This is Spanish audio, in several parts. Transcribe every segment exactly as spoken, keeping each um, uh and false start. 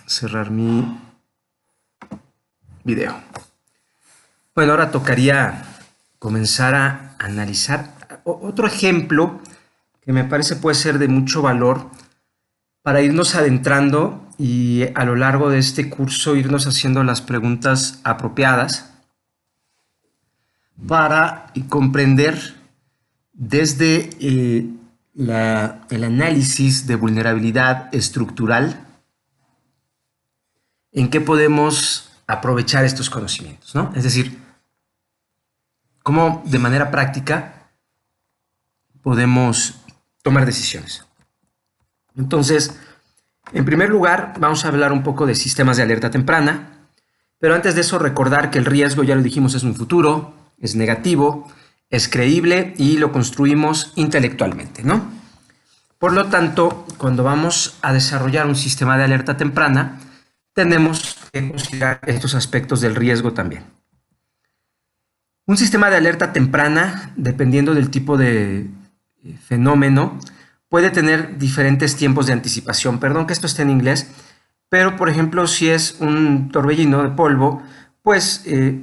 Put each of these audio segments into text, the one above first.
cerrar mi video. Bueno, ahora tocaría comenzar a analizar otro ejemplo que me parece puede ser de mucho valor para irnos adentrando y a lo largo de este curso irnos haciendo las preguntas apropiadas para comprender desde eh, la, el análisis de vulnerabilidad estructural en qué podemos aprovechar estos conocimientos, ¿no? Es decir, cómo de manera práctica podemos tomar decisiones. Entonces, en primer lugar, vamos a hablar un poco de sistemas de alerta temprana, pero antes de eso recordar que el riesgo, ya lo dijimos, es un futuro, es negativo, es creíble y lo construimos intelectualmente, ¿no? Por lo tanto, cuando vamos a desarrollar un sistema de alerta temprana, tenemos que considerar estos aspectos del riesgo también. Un sistema de alerta temprana, dependiendo del tipo de fenómeno, puede tener diferentes tiempos de anticipación. Perdón que esto esté en inglés, pero por ejemplo, si es un torbellino de polvo, pues eh,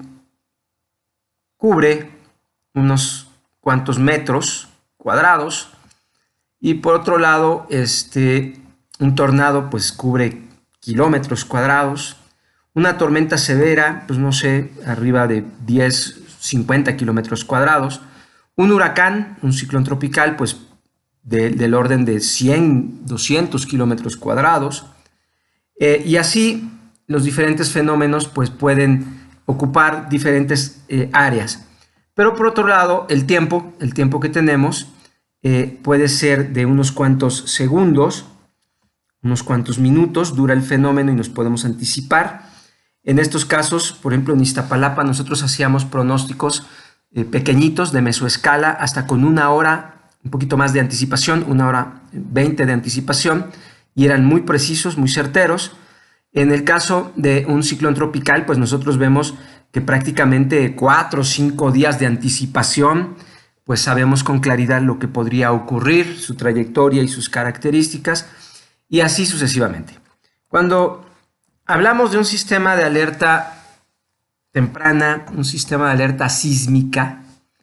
cubre unos cuantos metros cuadrados, y por otro lado, este, un tornado pues cubre kilómetros cuadrados. Una tormenta severa, pues no sé, arriba de diez, cincuenta kilómetros cuadrados. Un huracán, un ciclón tropical, pues de, del orden de cien, doscientos kilómetros cuadrados. Eh, y así los diferentes fenómenos pues pueden ocupar diferentes eh, áreas. Pero por otro lado, el tiempo, el tiempo que tenemos eh, puede ser de unos cuantos segundos, unos cuantos minutos, dura el fenómeno y nos podemos anticipar. En estos casos, por ejemplo, en Iztapalapa nosotros hacíamos pronósticos eh, pequeñitos de mesoescala hasta con una hora, un poquito más de anticipación, una hora veinte de anticipación, y eran muy precisos, muy certeros. En el caso de un ciclón tropical, pues nosotros vemos que prácticamente cuatro o cinco días de anticipación, pues sabemos con claridad lo que podría ocurrir, su trayectoria y sus características, y así sucesivamente. Cuando hablamos de un sistema de alerta temprana, un sistema de alerta sísmica,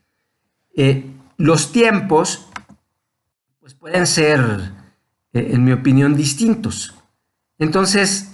eh, los tiempos pues pueden ser, eh, en mi opinión, distintos. Entonces,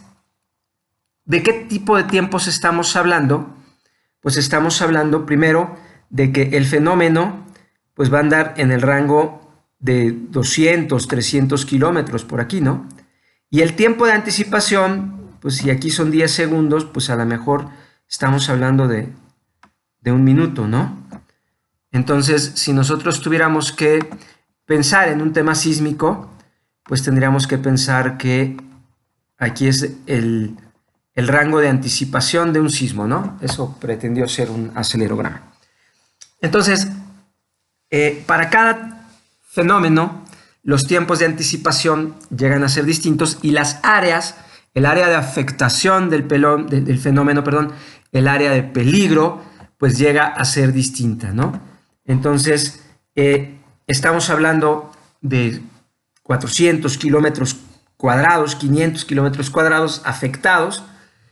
¿de qué tipo de tiempos estamos hablando? Pues estamos hablando primero de que el fenómeno pues va a andar en el rango de doscientos, trescientos kilómetros por aquí, ¿no? Y el tiempo de anticipación, pues si aquí son diez segundos, pues a lo mejor estamos hablando de, de un minuto, ¿no? Entonces, si nosotros tuviéramos que pensar en un tema sísmico, pues tendríamos que pensar que aquí es el, el rango de anticipación de un sismo, ¿no? Eso pretendió ser un acelerograma. Entonces, eh, para cada fenómeno, los tiempos de anticipación llegan a ser distintos y las áreas, el área de afectación del, pelón, del, del fenómeno, perdón, el área de peligro, pues llega a ser distinta, ¿no? Entonces, eh, estamos hablando de cuatrocientos kilómetros cuadrados, quinientos kilómetros cuadrados afectados,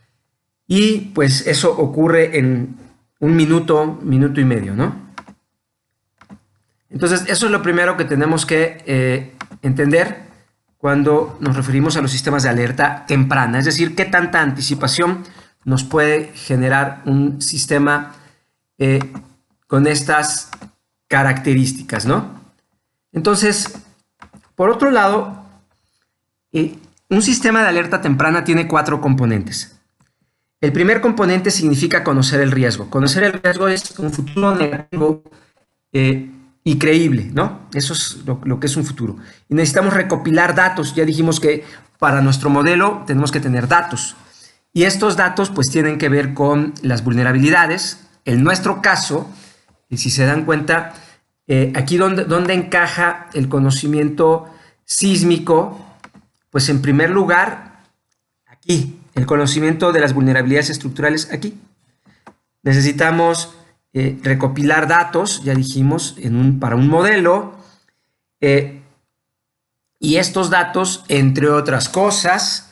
y pues eso ocurre en un minuto, minuto y medio, ¿no? Entonces, eso es lo primero que tenemos que eh, entender cuando nos referimos a los sistemas de alerta temprana, es decir, qué tanta anticipación nos puede generar un sistema eh, con estas características, ¿no? Entonces, por otro lado, eh, un sistema de alerta temprana tiene cuatro componentes. El primer componente significa conocer el riesgo. Conocer el riesgo es un futuro negativo eh, y creíble, ¿no? Eso es lo, lo que es un futuro. Y necesitamos recopilar datos. Ya dijimos que para nuestro modelo tenemos que tener datos. Y estos datos pues tienen que ver con las vulnerabilidades. En nuestro caso, y si se dan cuenta, eh, aquí donde, donde encaja el conocimiento sísmico, pues en primer lugar, aquí, el conocimiento de las vulnerabilidades estructurales aquí. Necesitamos eh, recopilar datos, ya dijimos, en un, para un modelo, eh, y estos datos, entre otras cosas,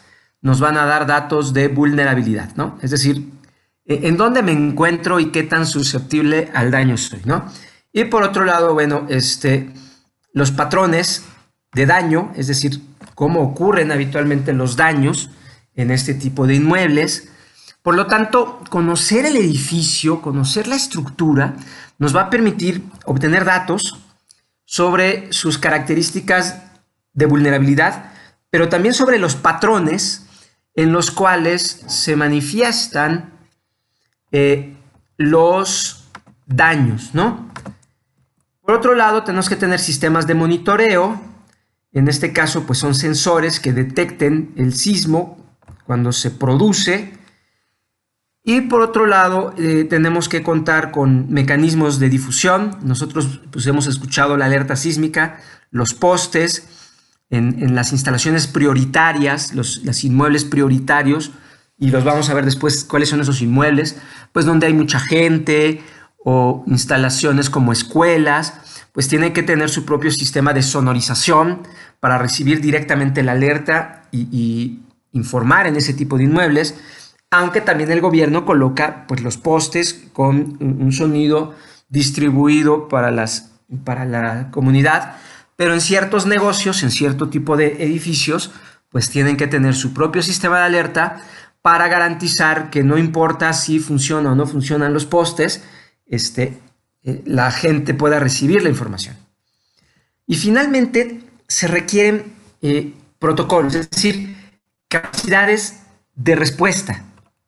nos van a dar datos de vulnerabilidad, ¿no? Es decir, en dónde me encuentro y qué tan susceptible al daño soy, ¿no? Y por otro lado, bueno, este, los patrones de daño, es decir, cómo ocurren habitualmente los daños en este tipo de inmuebles. Por lo tanto, conocer el edificio, conocer la estructura, nos va a permitir obtener datos sobre sus características de vulnerabilidad, pero también sobre los patrones en los cuales se manifiestan eh, los daños, ¿no? Por otro lado, tenemos que tener sistemas de monitoreo. En este caso, pues son sensores que detecten el sismo cuando se produce. Y por otro lado, eh, tenemos que contar con mecanismos de difusión. Nosotros pues, hemos escuchado la alerta sísmica, los postes, en, en las instalaciones prioritarias, los, los inmuebles prioritarios, y los vamos a ver después cuáles son esos inmuebles, pues donde hay mucha gente o instalaciones como escuelas, pues tienen que tener su propio sistema de sonorización para recibir directamente la alerta y, y informar en ese tipo de inmuebles, aunque también el gobierno coloca pues, los postes con un sonido distribuido para, las, para la comunidad, pero en ciertos negocios, en cierto tipo de edificios, pues tienen que tener su propio sistema de alerta para garantizar que no importa si funciona o no funcionan los postes, este, eh, la gente pueda recibir la información. Y finalmente se requieren eh, protocolos, es decir, capacidades de respuesta.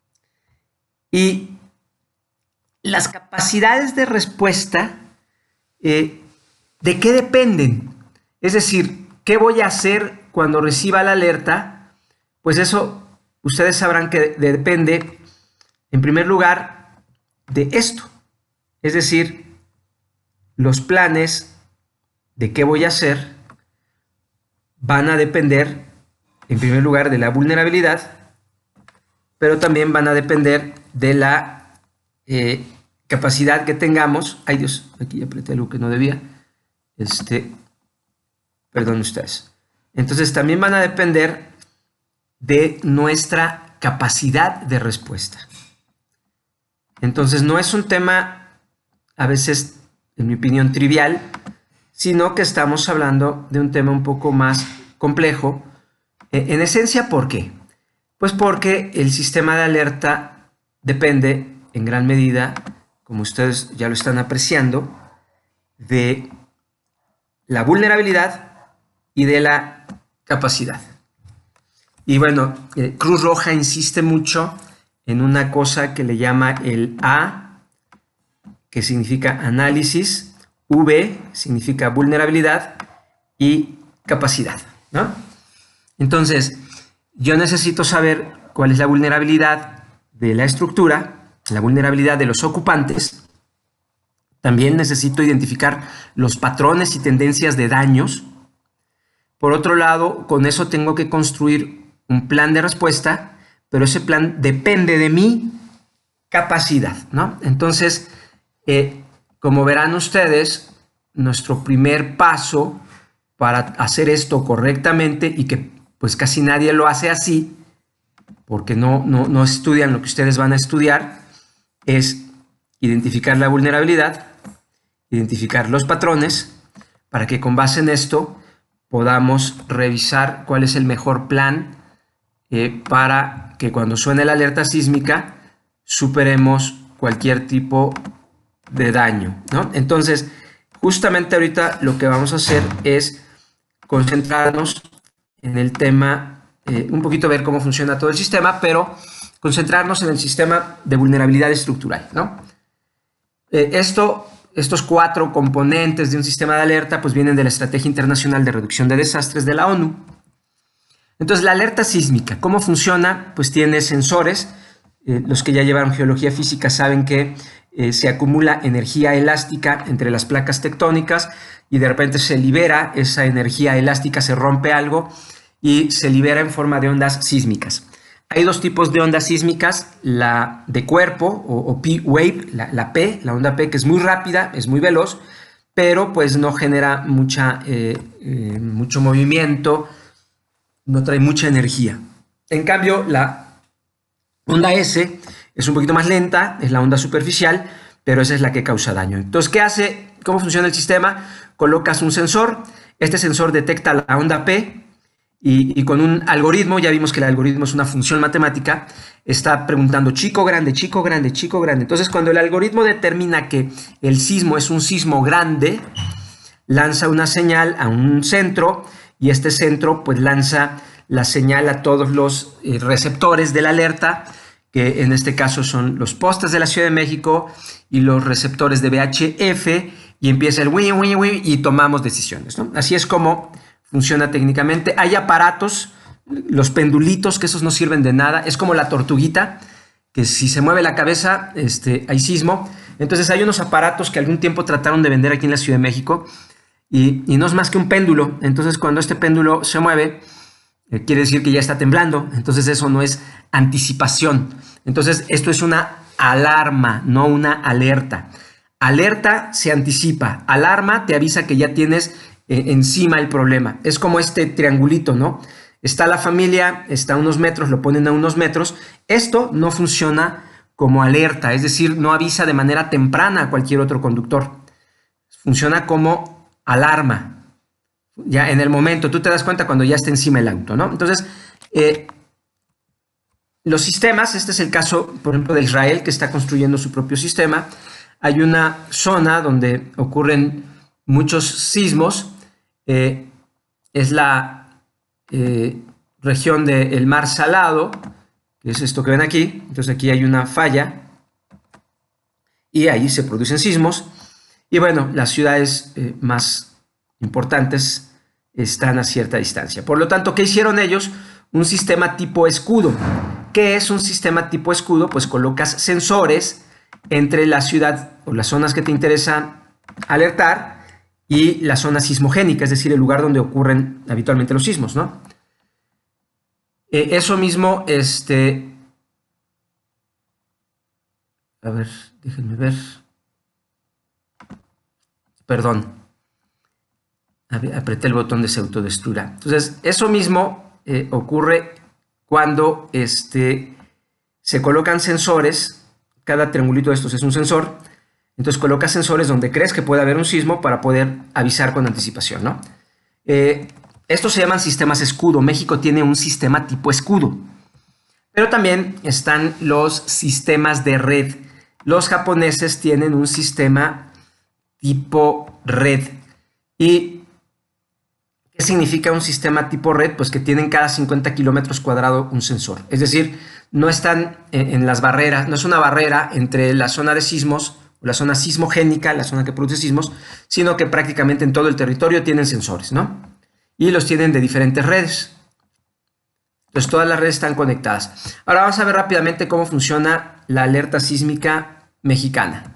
Y las capacidades de respuesta, eh, ¿de qué dependen? Es decir, ¿qué voy a hacer cuando reciba la alerta? Pues eso, ustedes sabrán que depende, en primer lugar, de esto. Es decir, los planes de qué voy a hacer van a depender, en primer lugar, de la vulnerabilidad, pero también van a depender de la eh, capacidad que tengamos. Ay Dios, aquí apreté algo que no debía. Este, perdón ustedes. Entonces también van a depender de nuestra capacidad de respuesta. Entonces no es un tema a veces, en mi opinión, trivial, sino que estamos hablando de un tema un poco más complejo. En esencia, ¿por qué? Pues porque el sistema de alerta depende en gran medida, como ustedes ya lo están apreciando, de la vulnerabilidad y de la capacidad. Y bueno, eh, Cruz Roja insiste mucho en una cosa que le llama el A, que significa análisis, V significa vulnerabilidad y capacidad, ¿no? Entonces, yo necesito saber cuál es la vulnerabilidad de la estructura, la vulnerabilidad de los ocupantes. También necesito identificar los patrones y tendencias de daños. Por otro lado, con eso tengo que construir un plan de respuesta, pero ese plan depende de mi capacidad, ¿no? Entonces, eh, como verán ustedes, nuestro primer paso para hacer esto correctamente, y que pues casi nadie lo hace así, porque no, no, no estudian lo que ustedes van a estudiar, es identificar la vulnerabilidad, identificar los patrones, para que con base en esto podamos revisar cuál es el mejor plan eh, para que cuando suene la alerta sísmica superemos cualquier tipo de daño, ¿no? Entonces, justamente ahorita lo que vamos a hacer es concentrarnos en el tema, eh, un poquito ver cómo funciona todo el sistema, pero concentrarnos en el sistema de vulnerabilidad estructural, ¿no? Eh, esto, estos cuatro componentes de un sistema de alerta pues vienen de la Estrategia Internacional de Reducción de Desastres de la ONU. Entonces, la alerta sísmica, ¿cómo funciona? Pues tiene sensores. Eh, los que ya llevaron geología física saben que eh, se acumula energía elástica entre las placas tectónicas y de repente se libera esa energía elástica, se rompe algo y se libera en forma de ondas sísmicas. Hay dos tipos de ondas sísmicas, la de cuerpo o, o P-wave, la, la P, la onda P, que es muy rápida, es muy veloz, pero pues no genera mucha, eh, eh, mucho movimiento, no trae mucha energía. En cambio, la onda S es un poquito más lenta, es la onda superficial, pero esa es la que causa daño. Entonces, ¿qué hace? ¿Cómo funciona el sistema? Colocas un sensor, este sensor detecta la onda P y, y con un algoritmo, ya vimos que el algoritmo es una función matemática, está preguntando chico, grande, chico, grande, chico, grande. Entonces, cuando el algoritmo determina que el sismo es un sismo grande, lanza una señal a un centro y este centro pues lanza la señal a todos los eh, receptores de la alerta, que en este caso son los postes de la Ciudad de México y los receptores de V H F, y empieza el wii, wii, wii, y tomamos decisiones, ¿no? Así es como funciona técnicamente. Hay aparatos, los pendulitos, que esos no sirven de nada, es como la tortuguita, que si se mueve la cabeza, este, hay sismo. Entonces hay unos aparatos que algún tiempo trataron de vender aquí en la Ciudad de México, y, y no es más que un péndulo. Entonces cuando este péndulo se mueve, eh, quiere decir que ya está temblando. Entonces eso no es anticipación. Entonces esto es una alarma, no una alerta. Alerta se anticipa, alarma te avisa que ya tienes eh, encima el problema. Es como este triangulito, ¿no? Está la familia, está a unos metros, lo ponen a unos metros. Esto no funciona como alerta, es decir, no avisa de manera temprana a cualquier otro conductor. Funciona como alarma. Ya en el momento, tú te das cuenta cuando ya está encima el auto, ¿no? Entonces, eh, los sistemas, este es el caso, por ejemplo, de Israel, que está construyendo su propio sistema. Hay una zona donde ocurren muchos sismos, eh, es la eh, región del Mar Salado, que es esto que ven aquí. Entonces aquí hay una falla y ahí se producen sismos. Y bueno, las ciudades eh, más importantes están a cierta distancia. Por lo tanto, ¿qué hicieron ellos? Un sistema tipo escudo. ¿Qué es un sistema tipo escudo? Pues colocas sensores entre la ciudad o las zonas que te interesa alertar y la zona sismogénica, es decir, el lugar donde ocurren habitualmente los sismos, ¿no? Eh, eso mismo, este... A ver, déjenme ver. Perdón. Apreté el botón de se autodestruirá. Entonces, eso mismo eh, ocurre cuando este, se colocan sensores. Cada triangulito de estos es un sensor. Entonces colocas sensores donde crees que puede haber un sismo para poder avisar con anticipación, ¿no? Eh, estos se llaman sistemas escudo. México tiene un sistema tipo escudo. Pero también están los sistemas de red. Los japoneses tienen un sistema tipo red. ¿Y qué significa un sistema tipo red? Pues que tienen cada cincuenta kilómetros cuadrados un sensor. Es decir, no están en, en las barreras, no es una barrera entre la zona de sismos, la zona sismogénica, la zona que produce sismos, sino que prácticamente en todo el territorio tienen sensores, ¿no? Y los tienen de diferentes redes. Entonces todas las redes están conectadas. Ahora vamos a ver rápidamente cómo funciona la alerta sísmica mexicana.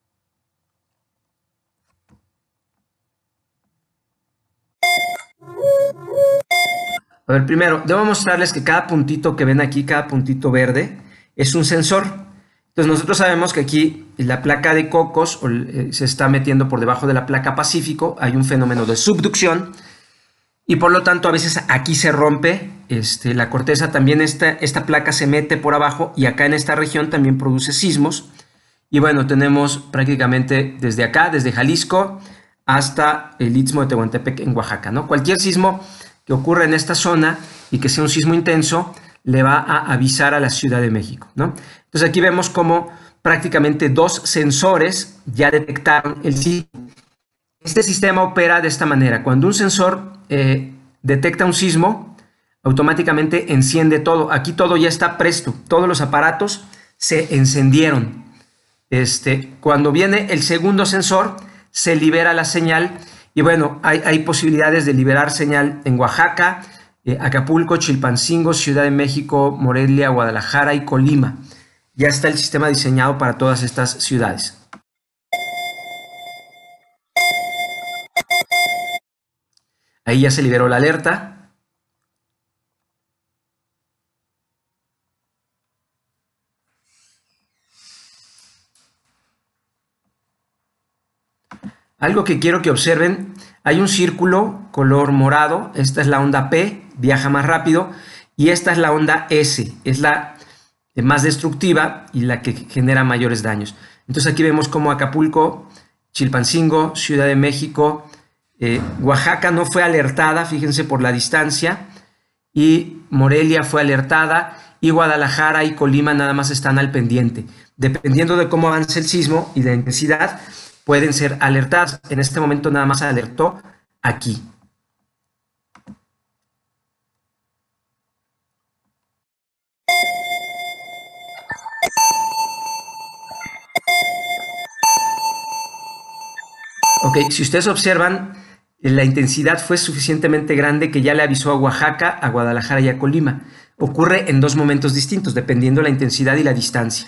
A ver, primero, debo mostrarles que cada puntito que ven aquí, cada puntito verde, es un sensor. Entonces nosotros sabemos que aquí la placa de Cocos eh, se está metiendo por debajo de la placa Pacífico, hay un fenómeno de subducción y por lo tanto a veces aquí se rompe este, la corteza, también esta, esta placa se mete por abajo y acá en esta región también produce sismos. Y bueno, tenemos prácticamente desde acá, desde Jalisco hasta el Istmo de Tehuantepec en Oaxaca, ¿no? Cualquier sismo que ocurra en esta zona y que sea un sismo intenso le va a avisar a la Ciudad de México, ¿no? Entonces aquí vemos como prácticamente dos sensores ya detectaron el sismo. Este sistema opera de esta manera. Cuando un sensor eh, detecta un sismo, automáticamente enciende todo. Aquí todo ya está presto. Todos los aparatos se encendieron. Este, cuando viene el segundo sensor, se libera la señal. Y bueno, hay, hay posibilidades de liberar señal en Oaxaca, eh, Acapulco, Chilpancingo, Ciudad de México, Morelia, Guadalajara y Colima. Ya está el sistema diseñado para todas estas ciudades. Ahí ya se liberó la alerta. Algo que quiero que observen, hay un círculo color morado, esta es la onda P, viaja más rápido, y esta es la onda S, es la más destructiva y la que genera mayores daños. Entonces aquí vemos como Acapulco, Chilpancingo, Ciudad de México, eh, Oaxaca no fue alertada, fíjense por la distancia, y Morelia fue alertada, y Guadalajara y Colima nada más están al pendiente. Dependiendo de cómo avance el sismo y de la intensidad, pueden ser alertadas. En este momento nada más alertó aquí. Ok, si ustedes observan, la intensidad fue suficientemente grande que ya le avisó a Oaxaca, a Guadalajara y a Colima. Ocurre en dos momentos distintos, dependiendo la intensidad y la distancia.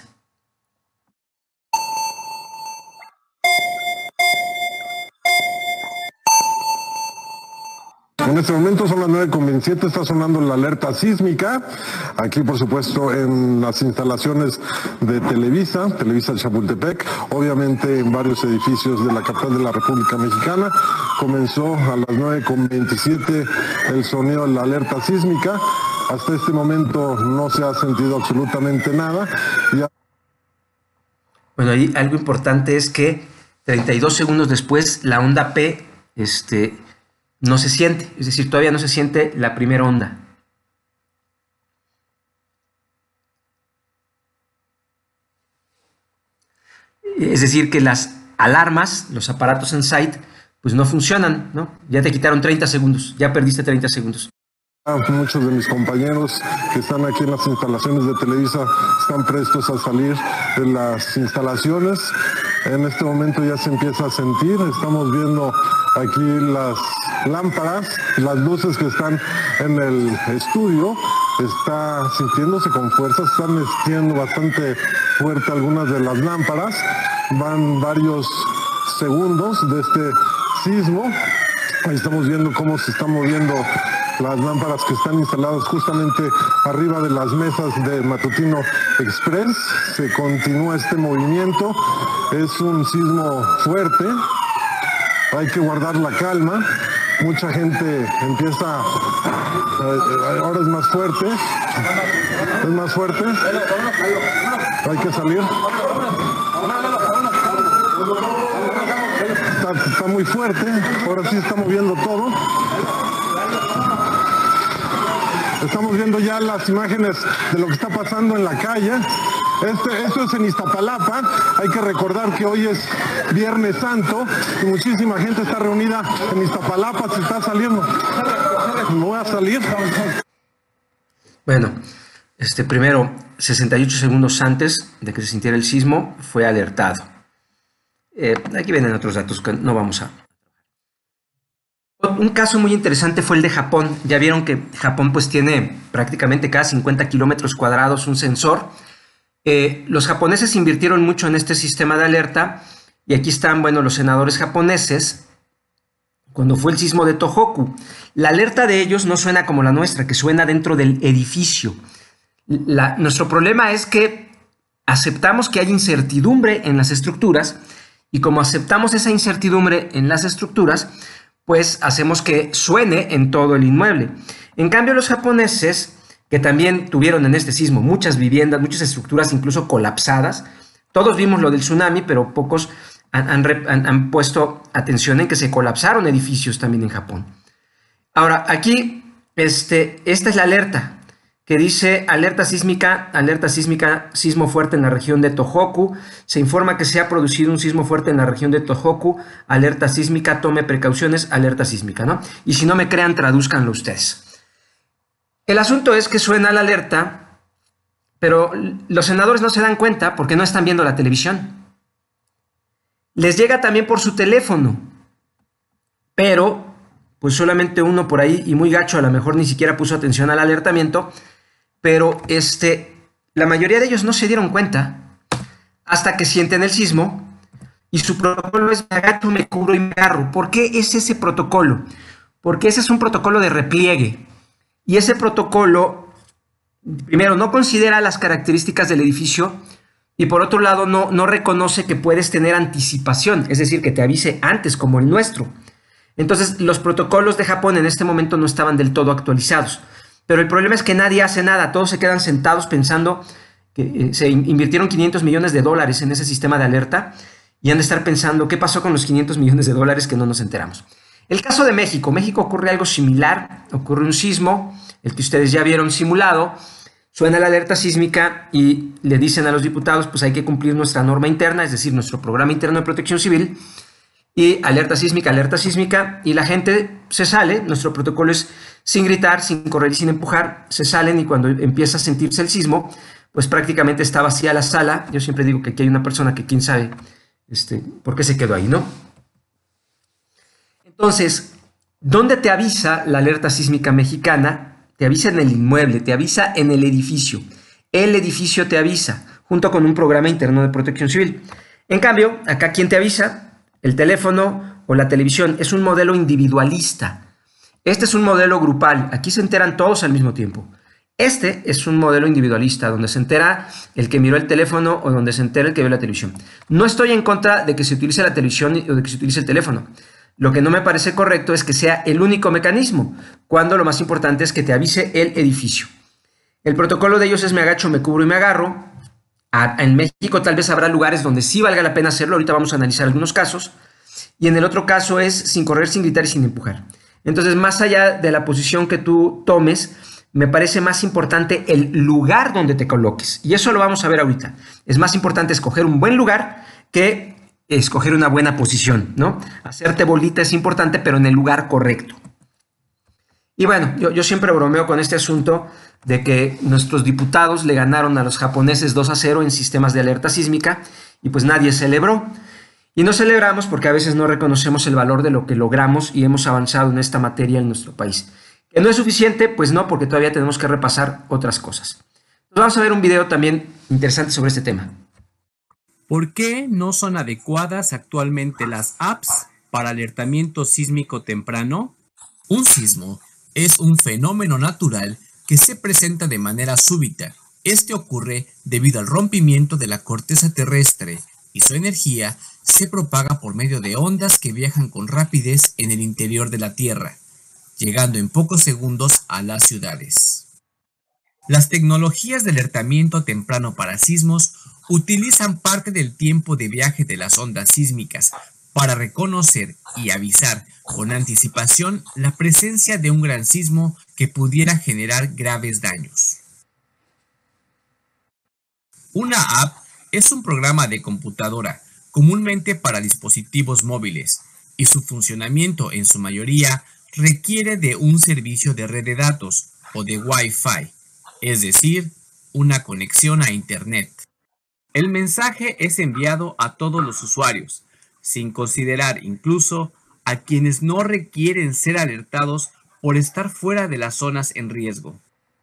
En este momento son las nueve con veintisiete, está sonando la alerta sísmica, aquí por supuesto en las instalaciones de Televisa, Televisa Chapultepec, obviamente en varios edificios de la capital de la República Mexicana. Comenzó a las nueve con veintisiete el sonido de la alerta sísmica, hasta este momento no se ha sentido absolutamente nada. Ya... Bueno, ahí algo importante es que treinta y dos segundos después la onda P, este... no se siente, es decir, todavía no se siente la primera onda. Es decir, que las alarmas, los aparatos en site, pues no funcionan, ¿no? Ya te quitaron treinta segundos, ya perdiste treinta segundos. Muchos de mis compañeros que están aquí en las instalaciones de Televisa están prestos a salir de las instalaciones. En este momento ya se empieza a sentir, estamos viendo aquí las lámparas, las luces que están en el estudio, está sintiéndose con fuerza, están sintiendo bastante fuerte algunas de las lámparas, van varios segundos de este sismo, ahí estamos viendo cómo se están moviendo las lámparas que están instaladas justamente arriba de las mesas de Matutino Express. Se continúa este movimiento, es un sismo fuerte, hay que guardar la calma, mucha gente empieza, eh, ahora es más fuerte, es más fuerte, hay que salir. Está, está muy fuerte, ahora sí está moviendo todo. Estamos viendo ya las imágenes de lo que está pasando en la calle. Este, esto es en Iztapalapa. Hay que recordar que hoy es Viernes Santo y muchísima gente está reunida en Iztapalapa. Se está saliendo. ¿Me voy a salir? Bueno, este, primero, sesenta y ocho segundos antes de que se sintiera el sismo, fue alertado. Eh, aquí vienen otros datos que no vamos a... Un caso muy interesante fue el de Japón. Ya vieron que Japón pues tiene prácticamente cada cincuenta kilómetros cuadrados un sensor. Eh, los japoneses invirtieron mucho en este sistema de alerta y aquí están, bueno, los senadores japoneses. Cuando fue el sismo de Tohoku, la alerta de ellos no suena como la nuestra, que suena dentro del edificio. La, nuestro problema es que aceptamos que hay incertidumbre en las estructuras y como aceptamos esa incertidumbre en las estructuras, pues hacemos que suene en todo el inmueble. En cambio, los japoneses, que también tuvieron en este sismo muchas viviendas, muchas estructuras incluso colapsadas, todos vimos lo del tsunami, pero pocos han, han, han puesto atención en que se colapsaron edificios también en Japón. Ahora, aquí, este, esta es la alerta, que dice alerta sísmica, alerta sísmica, sismo fuerte en la región de Tohoku. Se informa que se ha producido un sismo fuerte en la región de Tohoku. Alerta sísmica, tome precauciones, alerta sísmica, ¿no? Y si no me crean, tradúzcanlo ustedes. El asunto es que suena la alerta, pero los senadores no se dan cuenta porque no están viendo la televisión. Les llega también por su teléfono, pero pues solamente uno por ahí, y muy gacho, a lo mejor ni siquiera puso atención al alertamiento, pero este, la mayoría de ellos no se dieron cuenta hasta que sienten el sismo y su protocolo es me agacho, me cubro y me agarro. ¿Por qué es ese protocolo? Porque ese es un protocolo de repliegue y ese protocolo, primero, no considera las características del edificio y por otro lado no, no reconoce que puedes tener anticipación, es decir, que te avise antes como el nuestro. Entonces los protocolos de Japón en este momento no estaban del todo actualizados. Pero el problema es que nadie hace nada, todos se quedan sentados pensando que eh, se invirtieron quinientos millones de dólares en ese sistema de alerta y han de estar pensando qué pasó con los quinientos millones de dólares que no nos enteramos. El caso de México, México ocurre algo similar, ocurre un sismo, el que ustedes ya vieron simulado, suena la alerta sísmica y le dicen a los diputados, pues hay que cumplir nuestra norma interna, es decir, nuestro programa interno de protección civil, y alerta sísmica, alerta sísmica, y la gente se sale, nuestro protocolo es sin gritar, sin correr y sin empujar, se salen y cuando empieza a sentirse el sismo, pues prácticamente está vacía la sala. Yo siempre digo que aquí hay una persona que quién sabe este, por qué se quedó ahí, ¿no? Entonces, ¿dónde te avisa la alerta sísmica mexicana? Te avisa en el inmueble, te avisa en el edificio. El edificio te avisa, junto con un programa interno de protección civil. En cambio, acá, ¿quién te avisa? El teléfono o la televisión. Es un modelo individualista. Este es un modelo grupal. Aquí se enteran todos al mismo tiempo. Este es un modelo individualista, donde se entera el que miró el teléfono o donde se entera el que vio la televisión. No estoy en contra de que se utilice la televisión o de que se utilice el teléfono. Lo que no me parece correcto es que sea el único mecanismo, cuando lo más importante es que te avise el edificio. El protocolo de ellos es me agacho, me cubro y me agarro. En México tal vez habrá lugares donde sí valga la pena hacerlo, ahorita vamos a analizar algunos casos, y en el otro caso es sin correr, sin gritar y sin empujar. Entonces, más allá de la posición que tú tomes, me parece más importante el lugar donde te coloques, y eso lo vamos a ver ahorita. Es más importante escoger un buen lugar que escoger una buena posición, ¿no? Hacerte bolita es importante, pero en el lugar correcto. Y bueno, yo, yo siempre bromeo con este asunto de que nuestros diputados le ganaron a los japoneses dos a cero en sistemas de alerta sísmica y pues nadie celebró. Y no celebramos porque a veces no reconocemos el valor de lo que logramos y hemos avanzado en esta materia en nuestro país. ¿Que no es suficiente? Pues no, porque todavía tenemos que repasar otras cosas. Entonces vamos a ver un video también interesante sobre este tema. ¿Por qué no son adecuadas actualmente las apps para alertamiento sísmico temprano? Un sismo es un fenómeno natural que se presenta de manera súbita. Este ocurre debido al rompimiento de la corteza terrestre y su energía se propaga por medio de ondas que viajan con rapidez en el interior de la Tierra, llegando en pocos segundos a las ciudades. Las tecnologías de alertamiento temprano para sismos utilizan parte del tiempo de viaje de las ondas sísmicas para reconocer y avisar con anticipación la presencia de un gran sismo que pudiera generar graves daños. Una app es un programa de computadora, comúnmente para dispositivos móviles, y su funcionamiento en su mayoría requiere de un servicio de red de datos o de Wi-Fi, es decir, una conexión a Internet. El mensaje es enviado a todos los usuarios, sin considerar incluso a quienes no requieren ser alertados por estar fuera de las zonas en riesgo.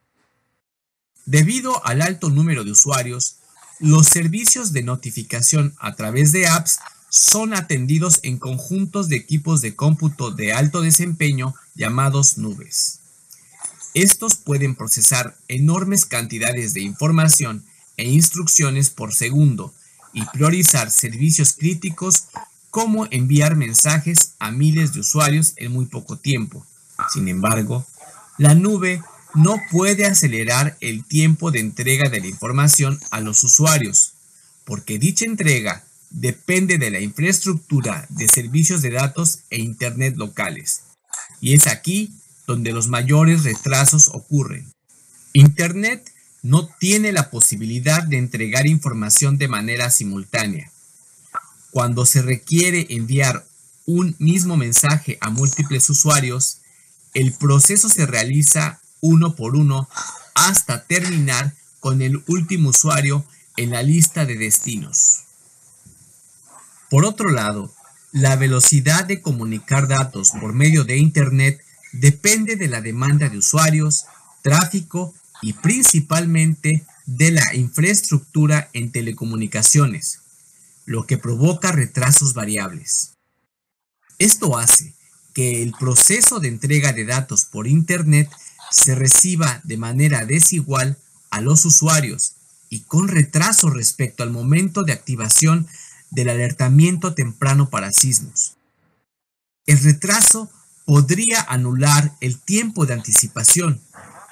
Debido al alto número de usuarios, los servicios de notificación a través de apps son atendidos en conjuntos de equipos de cómputo de alto desempeño llamados nubes. Estos pueden procesar enormes cantidades de información e instrucciones por segundo y priorizar servicios críticos como enviar mensajes a miles de usuarios en muy poco tiempo. Sin embargo, la nube no puede acelerar el tiempo de entrega de la información a los usuarios, porque dicha entrega depende de la infraestructura de servicios de datos e Internet locales. Y es aquí donde los mayores retrasos ocurren. Internet no tiene la posibilidad de entregar información de manera simultánea. Cuando se requiere enviar un mismo mensaje a múltiples usuarios, el proceso se realiza uno por uno hasta terminar con el último usuario en la lista de destinos. Por otro lado, la velocidad de comunicar datos por medio de Internet depende de la demanda de usuarios, tráfico y principalmente de la infraestructura en telecomunicaciones, lo que provoca retrasos variables. Esto hace que el proceso de entrega de datos por Internet se reciba de manera desigual a los usuarios y con retraso respecto al momento de activación del alertamiento temprano para sismos. El retraso podría anular el tiempo de anticipación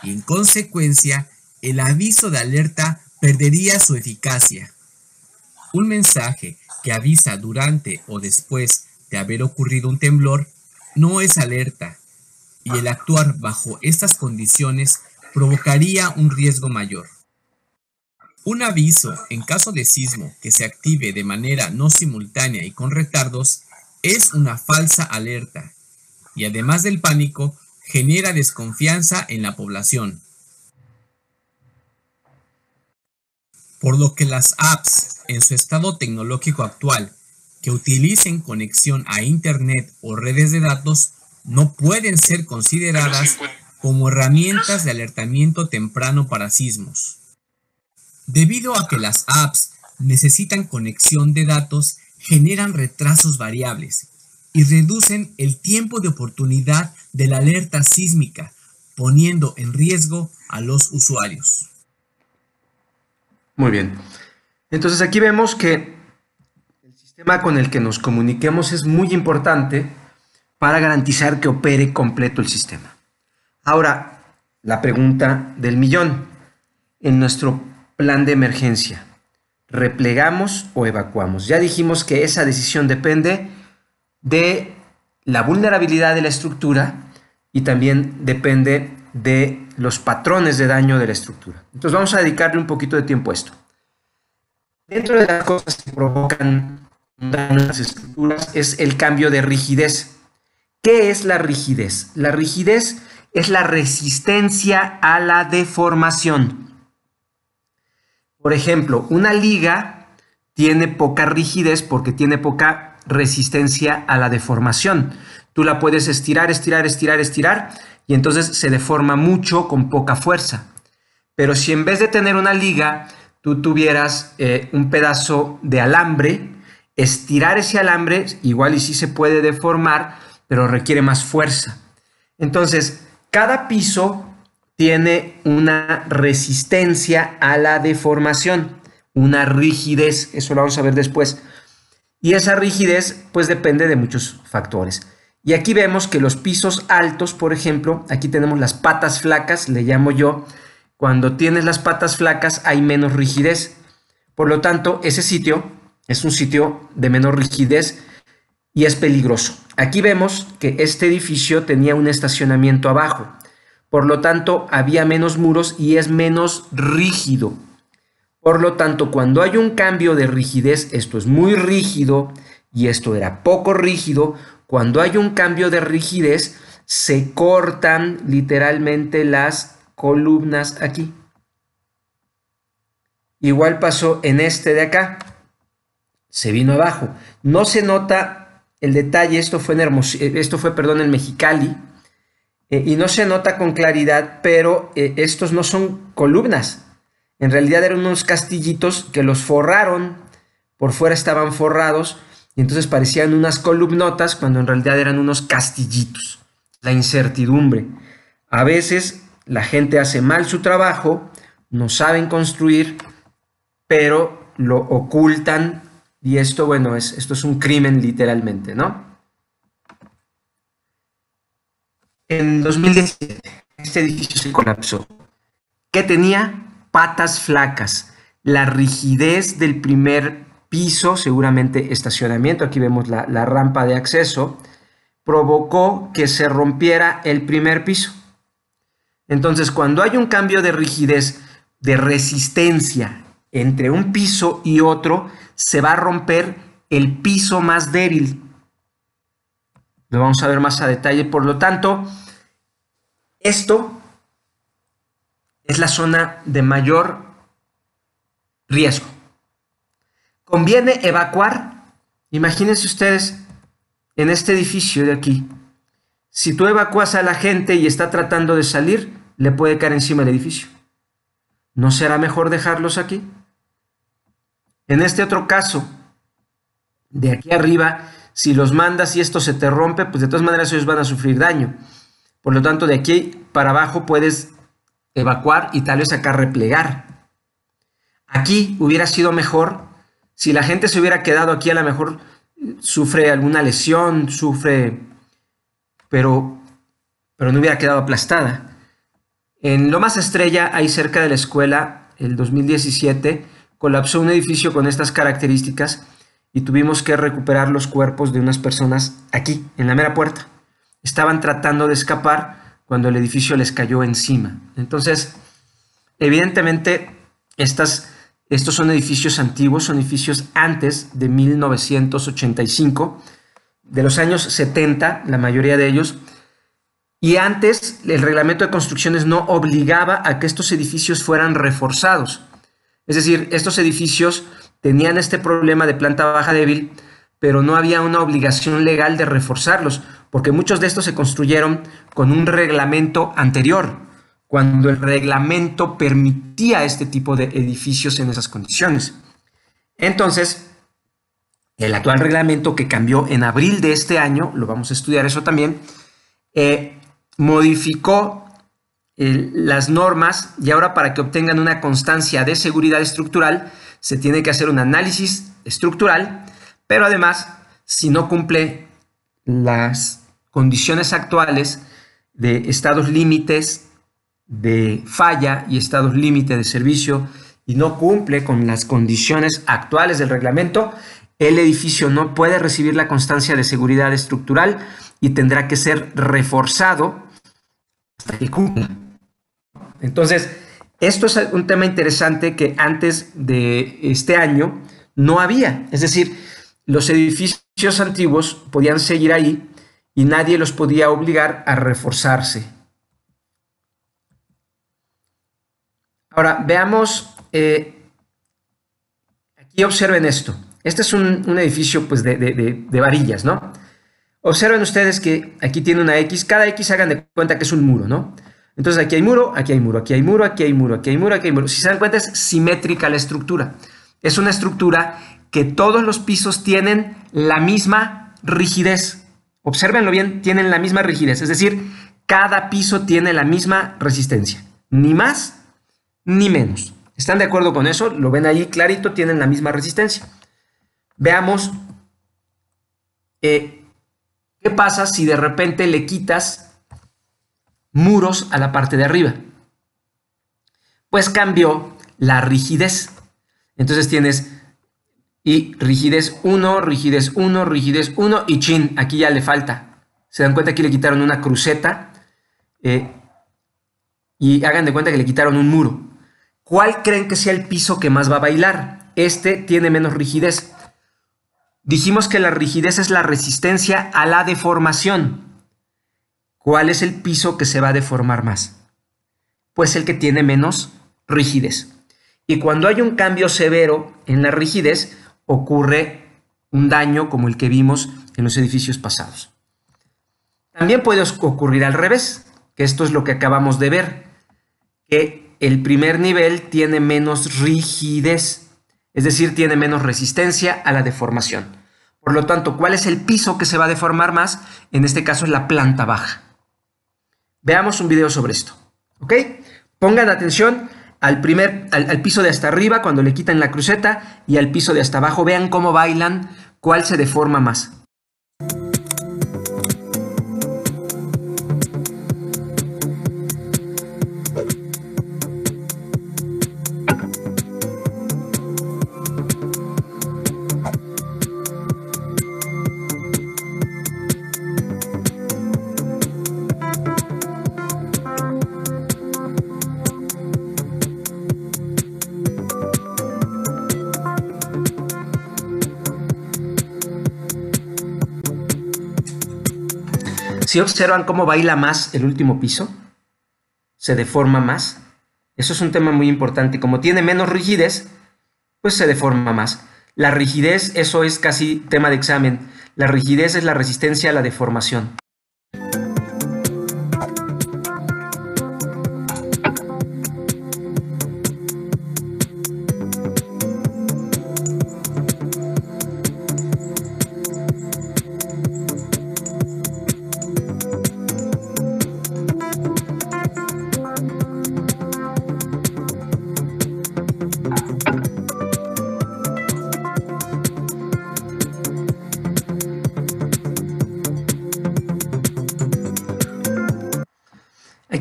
y en consecuencia el aviso de alerta perdería su eficacia. Un mensaje que avisa durante o después de haber ocurrido un temblor no es alerta, y el actuar bajo estas condiciones provocaría un riesgo mayor. Un aviso en caso de sismo que se active de manera no simultánea y con retardos es una falsa alerta, y además del pánico, genera desconfianza en la población. Por lo que las apps en su estado tecnológico actual que utilicen conexión a Internet o redes de datos no pueden ser consideradas como herramientas de alertamiento temprano para sismos. Debido a que las apps necesitan conexión de datos, generan retrasos variables y reducen el tiempo de oportunidad de la alerta sísmica, poniendo en riesgo a los usuarios. Muy bien. Entonces aquí vemos que el sistema con el que nos comuniquemos es muy importante para garantizar que opere completo el sistema. Ahora, la pregunta del millón. En nuestro plan de emergencia, ¿replegamos o evacuamos? Ya dijimos que esa decisión depende de la vulnerabilidad de la estructura y también depende de los patrones de daño de la estructura. Entonces vamos a dedicarle un poquito de tiempo a esto. Dentro de las cosas que provocan daño en las estructuras es el cambio de rigidez. ¿Qué es la rigidez? La rigidez es la resistencia a la deformación. Por ejemplo, una liga tiene poca rigidez porque tiene poca resistencia a la deformación. Tú la puedes estirar, estirar, estirar, estirar y entonces se deforma mucho con poca fuerza. Pero si en vez de tener una liga, tú tuvieras eh, un pedazo de alambre, estirar ese alambre igual y sí se puede deformar, pero requiere más fuerza. Entonces, cada piso tiene una resistencia a la deformación, una rigidez, eso lo vamos a ver después. Y esa rigidez pues depende de muchos factores. Y aquí vemos que los pisos altos, por ejemplo, aquí tenemos las patas flacas, le llamo yo. Cuando tienes las patas flacas hay menos rigidez. Por lo tanto, ese sitio es un sitio de menor rigidez y es peligroso. Aquí vemos que este edificio tenía un estacionamiento abajo. Por lo tanto, había menos muros y es menos rígido. Por lo tanto, cuando hay un cambio de rigidez, esto es muy rígido y esto era poco rígido, cuando hay un cambio de rigidez, se cortan literalmente las columnas aquí. Igual pasó en este de acá. Se vino abajo. No se nota el detalle, esto fue en, Hermos- esto fue, perdón, en Mexicali. Eh, y no se nota con claridad, pero eh, estos no son columnas. En realidad eran unos castillitos que los forraron, por fuera estaban forrados, y entonces parecían unas columnotas cuando en realidad eran unos castillitos. La incertidumbre. A veces la gente hace mal su trabajo, no saben construir, pero lo ocultan, y esto, bueno, es, esto es un crimen literalmente, ¿no? En dos mil diecisiete, este edificio se colapsó. ¿Qué tenía? Patas flacas. La rigidez del primer piso, seguramente estacionamiento, aquí vemos la, la rampa de acceso, provocó que se rompiera el primer piso. Entonces, cuando hay un cambio de rigidez, de resistencia entre un piso y otro, se va a romper el piso más débil. Lo vamos a ver más a detalle. Por lo tanto, esto es la zona de mayor riesgo. ¿Conviene evacuar? Imagínense ustedes en este edificio de aquí. Si tú evacuas a la gente y está tratando de salir, le puede caer encima el edificio. ¿No será mejor dejarlos aquí? En este otro caso, de aquí arriba, si los mandas y esto se te rompe, pues de todas maneras ellos van a sufrir daño. Por lo tanto, de aquí para abajo puedes evacuar y tal vez acá replegar. Aquí hubiera sido mejor, si la gente se hubiera quedado aquí, a lo mejor sufre alguna lesión, sufre, pero, pero no hubiera quedado aplastada. En Lomas Estrella, ahí cerca de la escuela, el dos mil diecisiete, colapsó un edificio con estas características y tuvimos que recuperar los cuerpos de unas personas aquí, en la mera puerta. Estaban tratando de escapar cuando el edificio les cayó encima. Entonces, evidentemente, estas, estos son edificios antiguos, son edificios antes de mil novecientos ochenta y cinco, de los años setenta, la mayoría de ellos, y antes el reglamento de construcciones no obligaba a que estos edificios fueran reforzados. Es decir, estos edificios tenían este problema de planta baja débil, pero no había una obligación legal de reforzarlos, porque muchos de estos se construyeron con un reglamento anterior, cuando el reglamento permitía este tipo de edificios en esas condiciones. Entonces, el actual reglamento, que cambió en abril de este año, lo vamos a estudiar eso también, eh, modificó eh, las normas, y ahora para que obtengan una constancia de seguridad estructural se tiene que hacer un análisis estructural, pero además, si no cumple las condiciones actuales de estados límites de falla y estados límite de servicio y no cumple con las condiciones actuales del reglamento, el edificio no puede recibir la constancia de seguridad estructural y tendrá que ser reforzado hasta que cumpla. Entonces, esto es un tema interesante que antes de este año no había. Es decir, los edificios antiguos podían seguir ahí y nadie los podía obligar a reforzarse. Ahora, veamos, eh, aquí observen esto. Este es un, un edificio pues, de, de, de, de varillas, ¿no? Observen ustedes que aquí tiene una X. Cada X hagan de cuenta que es un muro, ¿no? Entonces aquí hay muro, aquí hay muro, aquí hay muro, aquí hay muro, aquí hay muro, aquí hay muro. Si se dan cuenta, es simétrica la estructura. Es una estructura que todos los pisos tienen la misma rigidez. Obsérvenlo bien, tienen la misma rigidez. Es decir, cada piso tiene la misma resistencia. Ni más ni menos. ¿Están de acuerdo con eso? Lo ven ahí clarito, tienen la misma resistencia. Veamos eh, qué pasa si de repente le quitas muros a la parte de arriba. Pues cambió la rigidez. Entonces tienes y rigidez uno, rigidez uno, rigidez uno y chin, aquí ya le falta. Se dan cuenta, aquí le quitaron una cruceta eh, y hagan de cuenta que le quitaron un muro. ¿Cuál creen que sea el piso que más va a bailar? Este tiene menos rigidez. Dijimos que la rigidez es la resistencia a la deformación. ¿Cuál es el piso que se va a deformar más? Pues el que tiene menos rigidez. Y cuando hay un cambio severo en la rigidez, ocurre un daño como el que vimos en los edificios pasados. También puede ocurrir al revés, que esto es lo que acabamos de ver, que el primer nivel tiene menos rigidez, es decir, tiene menos resistencia a la deformación. Por lo tanto, ¿cuál es el piso que se va a deformar más? En este caso es la planta baja. Veamos un video sobre esto, ¿ok? Pongan atención al, primer, al, al piso de hasta arriba cuando le quitan la cruceta y al piso de hasta abajo. Vean cómo bailan, cuál se deforma más. Si observan cómo baila más el último piso, se deforma más. Eso es un tema muy importante. Como tiene menos rigidez, pues se deforma más. La rigidez, eso es casi tema de examen. La rigidez es la resistencia a la deformación.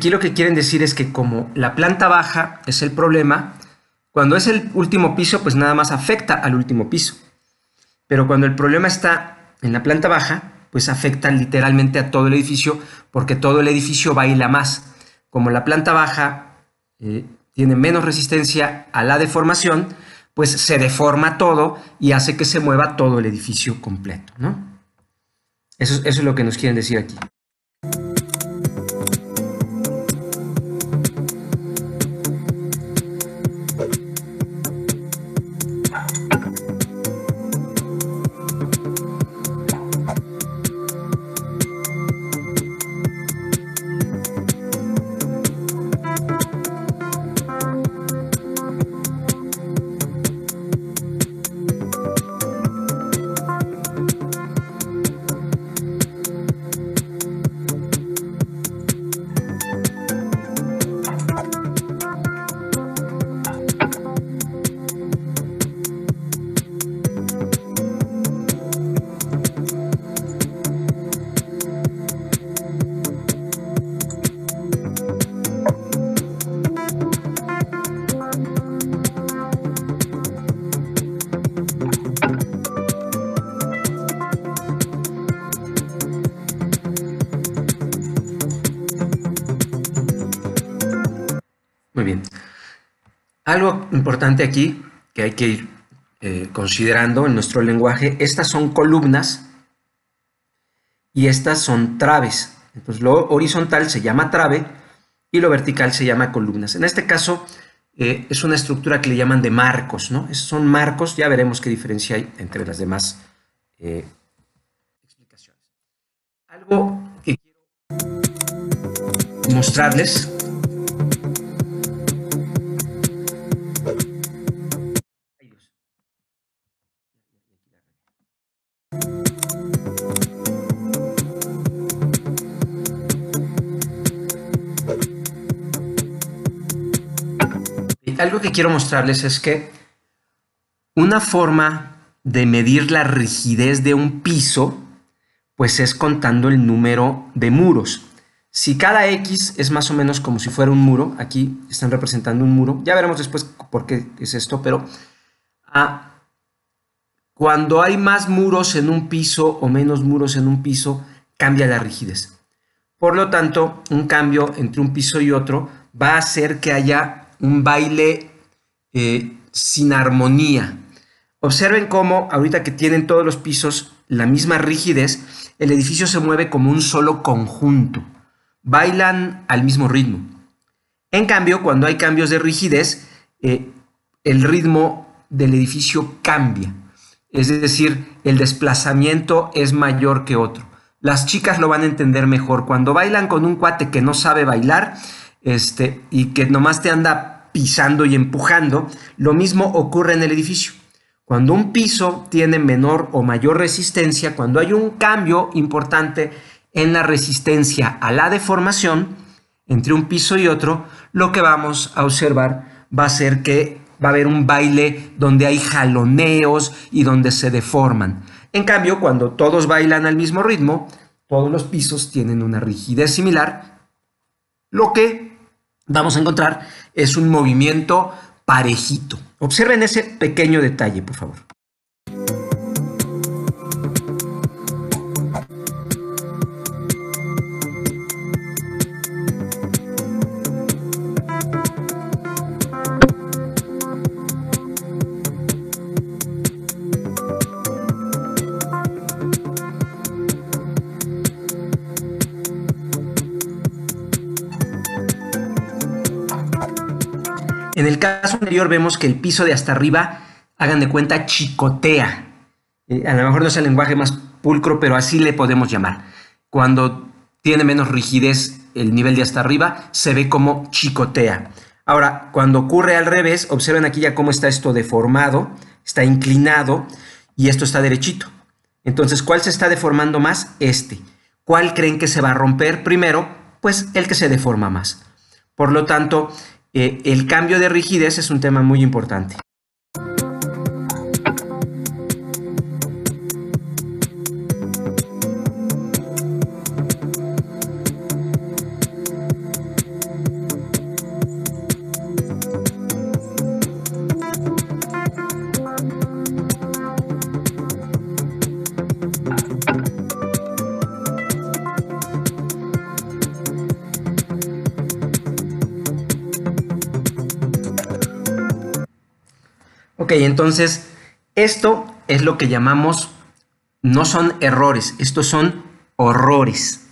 aquí lo que quieren decir es que como la planta baja es el problema, cuando es el último piso, pues nada más afecta al último piso. Pero cuando el problema está en la planta baja, pues afecta literalmente a todo el edificio, porque todo el edificio baila más. Como la planta baja eh, tiene menos resistencia a la deformación, pues se deforma todo y hace que se mueva todo el edificio completo, ¿no? Eso, eso es lo que nos quieren decir aquí. Muy bien. Algo importante aquí que hay que ir eh, considerando en nuestro lenguaje, estas son columnas y estas son traves. Entonces lo horizontal se llama trave y lo vertical se llama columnas. En este caso eh, es una estructura que le llaman de marcos, ¿no? Esos son marcos, ya veremos qué diferencia hay entre las demás eh, explicaciones. Algo que quiero mostrarles. Algo que quiero mostrarles es que una forma de medir la rigidez de un piso, pues es contando el número de muros. Si cada X es más o menos como si fuera un muro, aquí están representando un muro, ya veremos después por qué es esto, pero ah, cuando hay más muros en un piso o menos muros en un piso, cambia la rigidez. Por lo tanto, un cambio entre un piso y otro va a hacer que haya un baile eh, sin armonía. Observen cómo ahorita que tienen todos los pisos la misma rigidez, el edificio se mueve como un solo conjunto. Bailan al mismo ritmo. En cambio, cuando hay cambios de rigidez, eh, el ritmo del edificio cambia. Es decir, el desplazamiento es mayor que otro. Las chicas lo van a entender mejor. Cuando bailan con un cuate que no sabe bailar, Este, y que nomás te anda pisando y empujando, lo mismo ocurre en el edificio. Cuando un piso tiene menor o mayor resistencia, cuando hay un cambio importante en la resistencia a la deformación entre un piso y otro, lo que vamos a observar va a ser que va a haber un baile donde hay jaloneos y donde se deforman. En cambio, cuando todos bailan al mismo ritmo, todos los pisos tienen una rigidez similar, lo que vamos a encontrar es un movimiento parejito. Observen ese pequeño detalle, por favor. En el caso anterior vemos que el piso de hasta arriba, hagan de cuenta, chicotea. Eh, a lo mejor no es el lenguaje más pulcro, pero así le podemos llamar. Cuando tiene menos rigidez el nivel de hasta arriba, se ve como chicotea. Ahora, cuando ocurre al revés, observen aquí ya cómo está esto deformado, está inclinado y esto está derechito. Entonces, ¿cuál se está deformando más? Este. ¿Cuál creen que se va a romper primero? Pues el que se deforma más. Por lo tanto, Eh, el cambio de rigidez es un tema muy importante. Ok, entonces esto es lo que llamamos, no son errores, estos son horrores.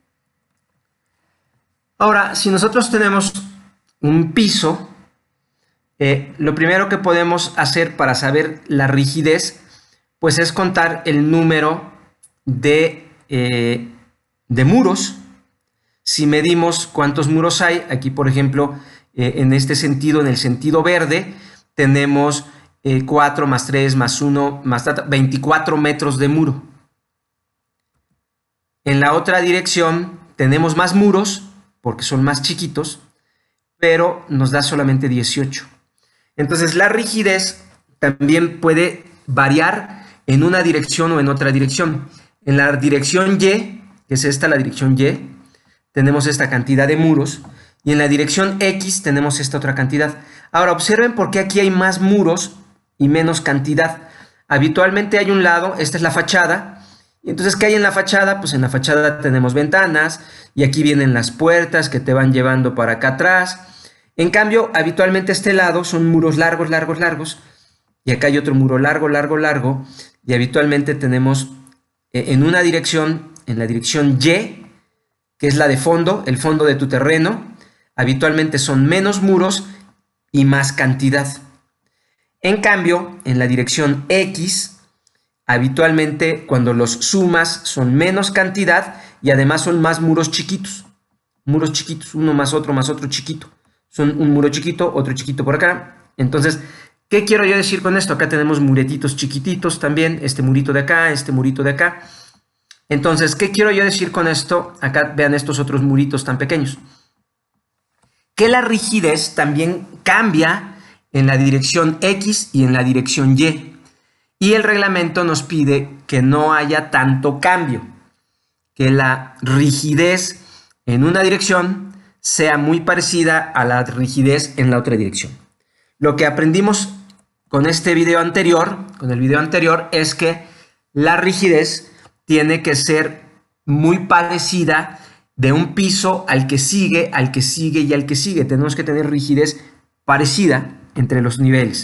Ahora, si nosotros tenemos un piso, eh, lo primero que podemos hacer para saber la rigidez, pues es contar el número de, eh, de muros. Si medimos cuántos muros hay, aquí por ejemplo, eh, en este sentido, en el sentido verde, tenemos eh, cuatro más tres más uno más veinticuatro metros de muro. En la otra dirección tenemos más muros, porque son más chiquitos, pero nos da solamente dieciocho. Entonces la rigidez también puede variar en una dirección o en otra dirección. En la dirección Y, que es esta la dirección Y, tenemos esta cantidad de muros, y en la dirección X tenemos esta otra cantidad. Ahora observen por qué aquí hay más muros y menos cantidad. Habitualmente hay un lado, esta es la fachada, y entonces ¿qué hay en la fachada? Pues en la fachada tenemos ventanas, y aquí vienen las puertas que te van llevando para acá atrás. En cambio, habitualmente este lado son muros largos, largos, largos, y acá hay otro muro largo, largo, largo, y habitualmente tenemos eh, en una dirección, en la dirección Y, que es la de fondo, el fondo de tu terreno, habitualmente son menos muros y más cantidad. En cambio, en la dirección X, habitualmente cuando los sumas son menos cantidad y además son más muros chiquitos. Muros chiquitos, uno más otro más otro chiquito. Son un muro chiquito, otro chiquito por acá. Entonces, ¿qué quiero yo decir con esto? Acá tenemos muretitos chiquititos también, este murito de acá, este murito de acá. Entonces, ¿qué quiero yo decir con esto? Acá vean estos otros muritos tan pequeños. Que la rigidez también cambia en la dirección X y en la dirección Y. Y el reglamento nos pide que no haya tanto cambio. Que la rigidez en una dirección sea muy parecida a la rigidez en la otra dirección. Lo que aprendimos con este video anterior, con el video anterior, es que la rigidez tiene que ser muy parecida de un piso al que sigue, al que sigue y al que sigue. Tenemos que tener rigidez parecida entre los niveles.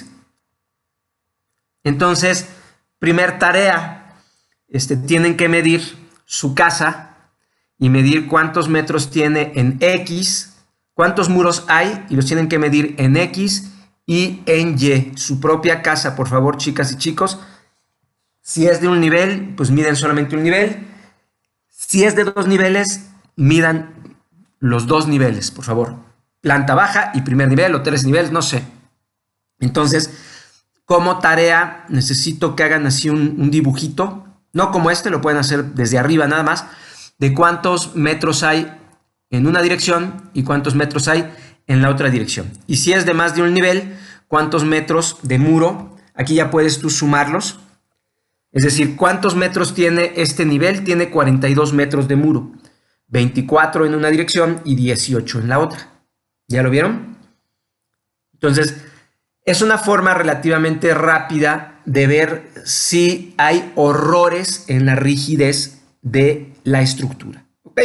Entonces, primer tarea, este, tienen que medir su casa y medir cuántos metros tiene en X, cuántos muros hay y los tienen que medir en X y en Y. Su propia casa, por favor, chicas y chicos. Si es de un nivel, pues miden solamente un nivel. Si es de dos niveles, midan los dos niveles, por favor. Planta baja y primer nivel o tres niveles, no sé. Entonces, como tarea, necesito que hagan así un, un dibujito. No como este, lo pueden hacer desde arriba nada más. De cuántos metros hay en una dirección y cuántos metros hay en la otra dirección. Y si es de más de un nivel, cuántos metros de muro. Aquí ya puedes tú sumarlos. Es decir, ¿cuántos metros tiene este nivel? Tiene cuarenta y dos metros de muro. veinticuatro en una dirección y dieciocho en la otra. ¿Ya lo vieron? Entonces, es una forma relativamente rápida de ver si hay horrores en la rigidez de la estructura. ¿Ok?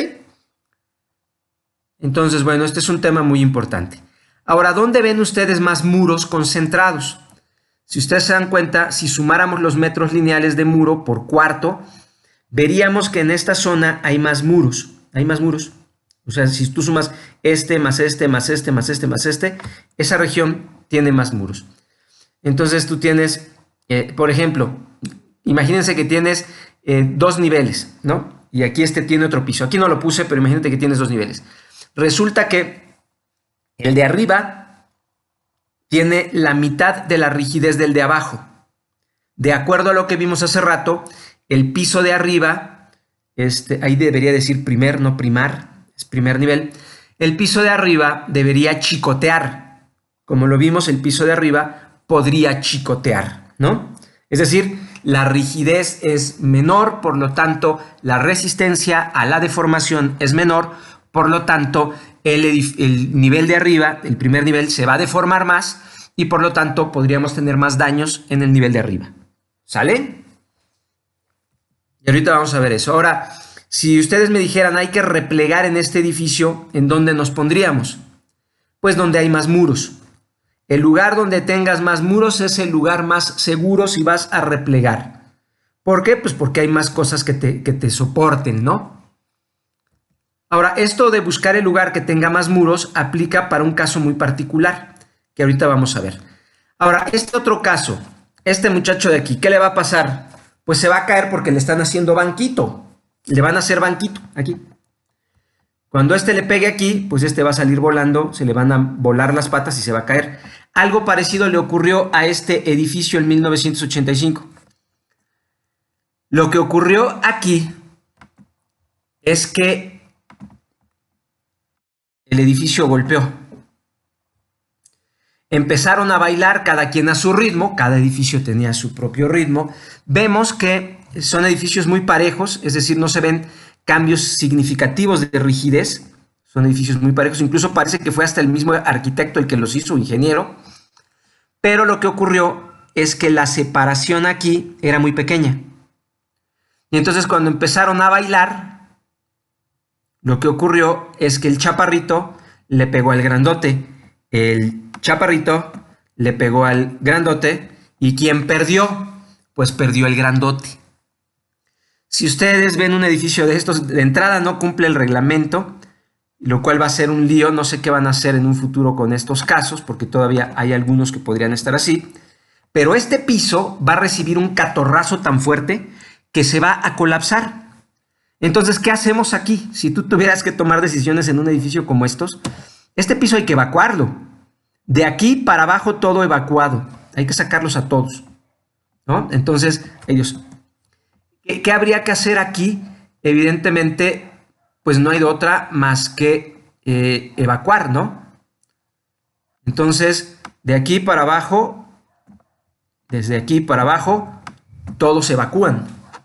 Entonces, bueno, este es un tema muy importante. Ahora, ¿dónde ven ustedes más muros concentrados? Si ustedes se dan cuenta, si sumáramos los metros lineales de muro por cuarto, veríamos que en esta zona hay más muros. Hay más muros. O sea, si tú sumas este, más este, más este, más este, más este, esa región tiene más muros. Entonces tú tienes, eh, por ejemplo, imagínense que tienes eh, dos niveles, ¿no? Y aquí este tiene otro piso. Aquí no lo puse, pero imagínate que tienes dos niveles. Resulta que el de arriba tiene la mitad de la rigidez del de abajo. De acuerdo a lo que vimos hace rato, el piso de arriba, este, ahí debería decir primer, no primar, es primer nivel. El piso de arriba debería chicotear. Como lo vimos, el piso de arriba podría chicotear, ¿no? Es decir, la rigidez es menor, por lo tanto, la resistencia a la deformación es menor, por lo tanto, el, el nivel de arriba, el primer nivel, se va a deformar más y por lo tanto podríamos tener más daños en el nivel de arriba. ¿Sale? Y ahorita vamos a ver eso. Ahora, si ustedes me dijeran hay que replegar en este edificio, ¿en dónde nos pondríamos? Pues donde hay más muros. el lugar donde tengas más muros es el lugar más seguro si vas a replegar. ¿Por qué? Pues porque hay más cosas que te, que te soporten, ¿no? Ahora, esto de buscar el lugar que tenga más muros aplica para un caso muy particular, que ahorita vamos a ver. Ahora, este otro caso, este muchacho de aquí, ¿qué le va a pasar? Pues se va a caer porque le están haciendo banquito. Le van a hacer banquito aquí. Cuando este le pegue aquí, pues este va a salir volando, se le van a volar las patas y se va a caer. Algo parecido le ocurrió a este edificio en mil novecientos ochenta y cinco. Lo que ocurrió aquí es que el edificio golpeó. Empezaron a bailar cada quien a su ritmo, cada edificio tenía su propio ritmo. Vemos que son edificios muy parejos, es decir, no se ven cambios significativos de rigidez, son edificios muy parejos, incluso parece que fue hasta el mismo arquitecto el que los hizo, ingeniero, pero lo que ocurrió es que la separación aquí era muy pequeña. Y entonces cuando empezaron a bailar, lo que ocurrió es que el chaparrito le pegó al grandote, el chaparrito le pegó al grandote, y ¿quién perdió? Pues perdió el grandote. Si ustedes ven un edificio de estos, de entrada no cumple el reglamento, lo cual va a ser un lío. No sé qué van a hacer en un futuro con estos casos, porque todavía hay algunos que podrían estar así. Pero este piso va a recibir un catorrazo tan fuerte que se va a colapsar. Entonces, ¿qué hacemos aquí? Si tú tuvieras que tomar decisiones en un edificio como estos, este piso hay que evacuarlo. De aquí para abajo todo evacuado. Hay que sacarlos a todos, ¿no? Entonces, ellos... ¿Qué, ¿Qué habría que hacer aquí? Evidentemente, pues no hay de otra más que eh, evacuar, ¿no? Entonces, de aquí para abajo, desde aquí para abajo, todos evacúan.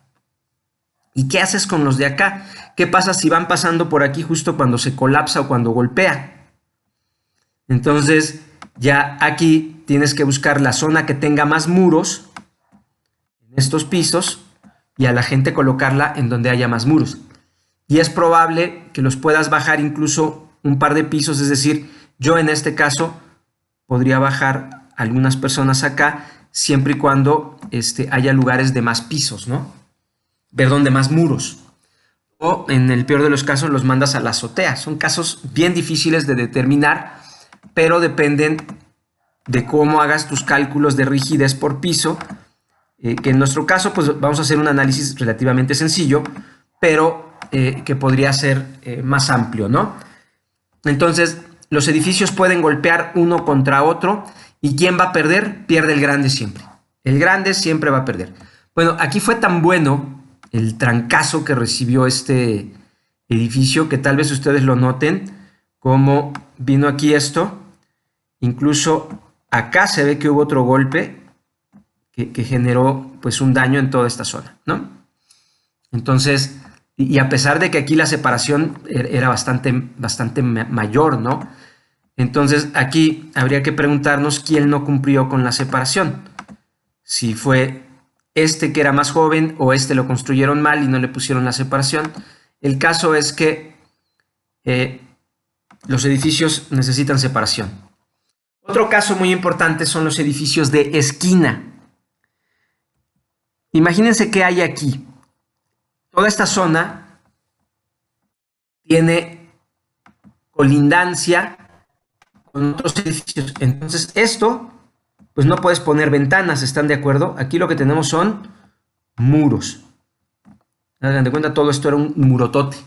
¿Y qué haces con los de acá? ¿Qué pasa si van pasando por aquí justo cuando se colapsa o cuando golpea? Entonces, ya aquí tienes que buscar la zona que tenga más muros en estos pisos, y a la gente colocarla en donde haya más muros. Y es probable que los puedas bajar incluso un par de pisos, es decir, yo en este caso podría bajar algunas personas acá, siempre y cuando este, haya lugares de más pisos, ¿no? Perdón, de más muros. O en el peor de los casos los mandas a la azotea. Son casos bien difíciles de determinar, pero dependen de cómo hagas tus cálculos de rigidez por piso. Eh, que en nuestro caso pues vamos a hacer un análisis relativamente sencillo, pero eh, que podría ser eh, más amplio, ¿no? Entonces, los edificios pueden golpear uno contra otro, y ¿quién va a perder? Pierde el grande siempre. El grande siempre va a perder. Bueno, aquí fue tan bueno el trancazo que recibió este edificio que tal vez ustedes lo noten, como vino aquí esto, incluso acá se ve que hubo otro golpe Que, que generó pues un daño en toda esta zona, ¿no? Entonces, y, y a pesar de que aquí la separación era bastante, bastante mayor, ¿no? Entonces aquí habría que preguntarnos quién no cumplió con la separación. Si fue este que era más joven, o este lo construyeron mal y no le pusieron la separación. El caso es que eh, los edificios necesitan separación. Otro caso muy importante son los edificios de esquina. Imagínense qué hay aquí. Toda esta zona tiene colindancia con otros edificios. Entonces esto, pues no puedes poner ventanas, ¿están de acuerdo? Aquí lo que tenemos son muros. Hagan de cuenta, todo esto era un murotote.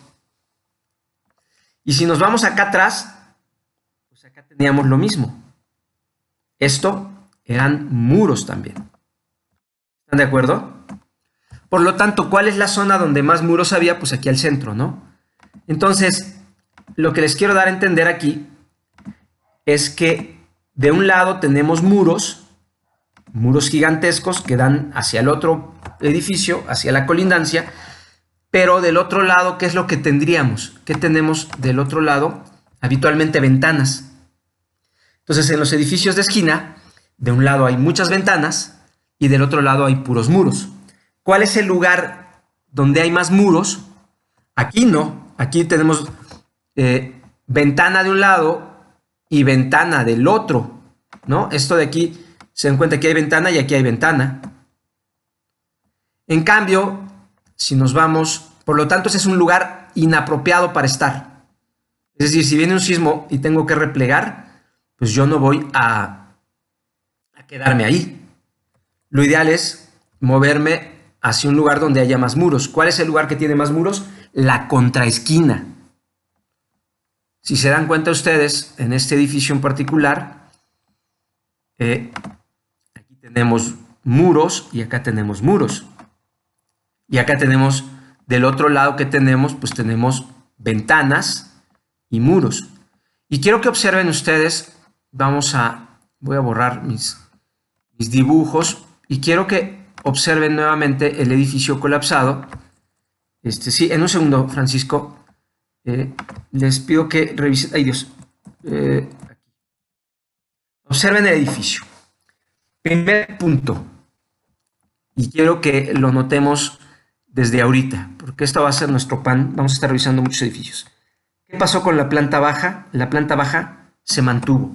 Y si nos vamos acá atrás, pues acá teníamos lo mismo. Esto eran muros también. ¿Están de acuerdo? Por lo tanto, ¿cuál es la zona donde más muros había? Pues aquí al centro, ¿no? Entonces, lo que les quiero dar a entender aquí es que de un lado tenemos muros, muros gigantescos que dan hacia el otro edificio, hacia la colindancia, pero del otro lado, ¿qué es lo que tendríamos? ¿Qué tenemos del otro lado? Habitualmente ventanas. Entonces, en los edificios de esquina, de un lado hay muchas ventanas y del otro lado hay puros muros. ¿Cuál es el lugar donde hay más muros? Aquí no. Aquí tenemos eh, ventana de un lado y ventana del otro. ¿no? Esto de aquí, se dan cuenta que hay ventana y aquí hay ventana. En cambio, si nos vamos, por lo tanto, ese es un lugar inapropiado para estar. Es decir, si viene un sismo y tengo que replegar, pues yo no voy a, a quedarme ahí. Lo ideal es moverme hacia un lugar donde haya más muros. ¿Cuál es el lugar que tiene más muros? La contraesquina. Si se dan cuenta ustedes, en este edificio en particular, eh, aquí tenemos muros y acá tenemos muros. Y acá tenemos, del otro lado que tenemos, pues tenemos ventanas y muros. Y quiero que observen ustedes, vamos a, voy a borrar mis, mis dibujos y quiero que observen nuevamente el edificio colapsado. Este, sí, en un segundo, Francisco, eh, les pido que revisen, ay Dios, eh, observen el edificio. Primer punto, y quiero que lo notemos desde ahorita, porque esto va a ser nuestro pan, vamos a estar revisando muchos edificios. ¿Qué pasó con la planta baja? La planta baja se mantuvo.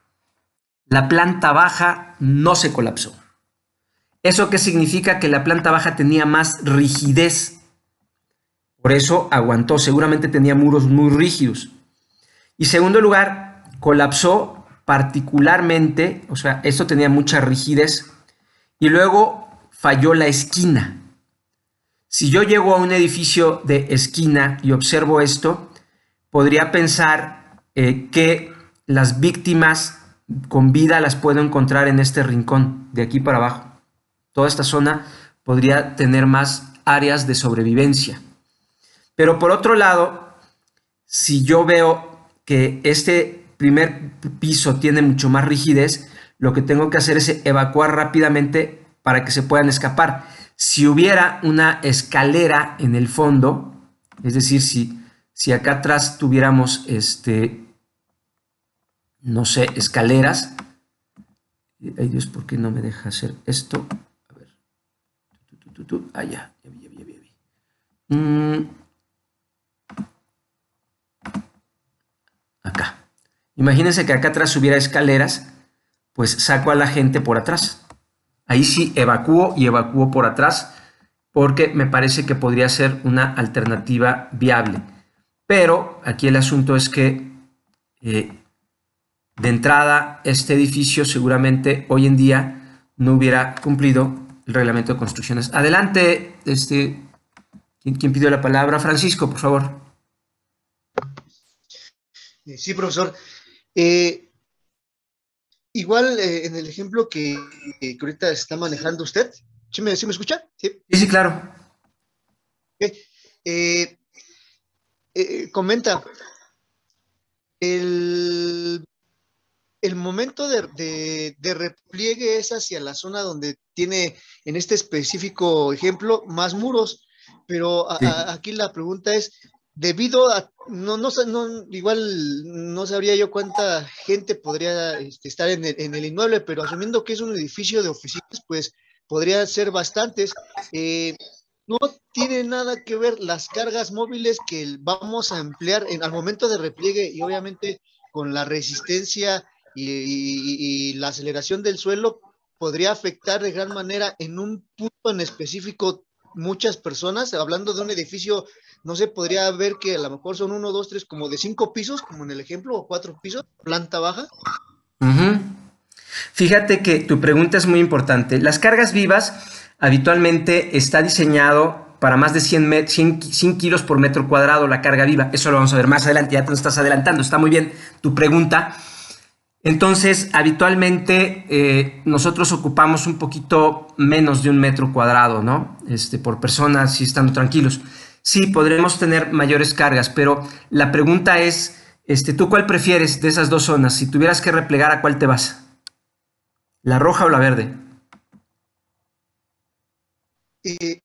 La planta baja no se colapsó. ¿Eso qué significa? Que la planta baja tenía más rigidez. Por eso aguantó, seguramente tenía muros muy rígidos. Y segundo lugar, colapsó particularmente, o sea, esto tenía mucha rigidez, y luego falló la esquina. Si yo llego a un edificio de esquina y observo esto, podría pensar eh, que las víctimas con vida las puedo encontrar en este rincón, de aquí para abajo. Toda esta zona podría tener más áreas de sobrevivencia. Pero por otro lado, si yo veo que este primer piso tiene mucho más rigidez, lo que tengo que hacer es evacuar rápidamente para que se puedan escapar. Si hubiera una escalera en el fondo, es decir, si, si acá atrás tuviéramos, este, no sé, escaleras. Ay Dios, ¿por qué no me deja hacer esto? A ver. Ah, ya, ya vi, ya vi, ya vi. Mm. Acá. Imagínense que acá atrás hubiera escaleras, pues saco a la gente por atrás. Ahí sí evacúo y evacúo por atrás porque me parece que podría ser una alternativa viable. Pero aquí el asunto es que eh, de entrada este edificio seguramente hoy en día no hubiera cumplido el reglamento de construcciones. Adelante, este, ¿quién, quién pidió la palabra? Francisco, por favor. Sí, profesor. Eh, igual eh, en el ejemplo que, que ahorita está manejando usted, ¿sí me, sí me escucha? Sí, sí, sí, claro. Okay. Eh, eh, comenta, el, el momento de, de, de repliegue es hacia la zona donde tiene, en este específico ejemplo, más muros, pero a, sí. a, aquí la pregunta es, debido a, no, no, no, igual no sabría yo cuánta gente podría este, estar en el, en el inmueble, pero asumiendo que es un edificio de oficinas, pues podría ser bastantes. Eh, no tiene nada que ver las cargas móviles que vamos a emplear en, al momento de repliegue y obviamente con la resistencia y, y, y la aceleración del suelo podría afectar de gran manera en un punto en específico muchas personas, hablando de un edificio. No sé, podría ver que a lo mejor son uno, dos, tres, como de cinco pisos, como en el ejemplo, o cuatro pisos, planta baja. Uh-huh. Fíjate que tu pregunta es muy importante. Las cargas vivas habitualmente está diseñado para más de cien, cien, cien kilos por metro cuadrado la carga viva. Eso lo vamos a ver más adelante, ya te lo estás adelantando. Está muy bien tu pregunta. Entonces, habitualmente eh, nosotros ocupamos un poquito menos de un metro cuadrado, ¿no? Este, por persona, si estando tranquilos. Sí, podremos tener mayores cargas, pero la pregunta es, este, ¿tú cuál prefieres de esas dos zonas? Si tuvieras que replegar, ¿a cuál te vas? ¿La roja o la verde? Eh,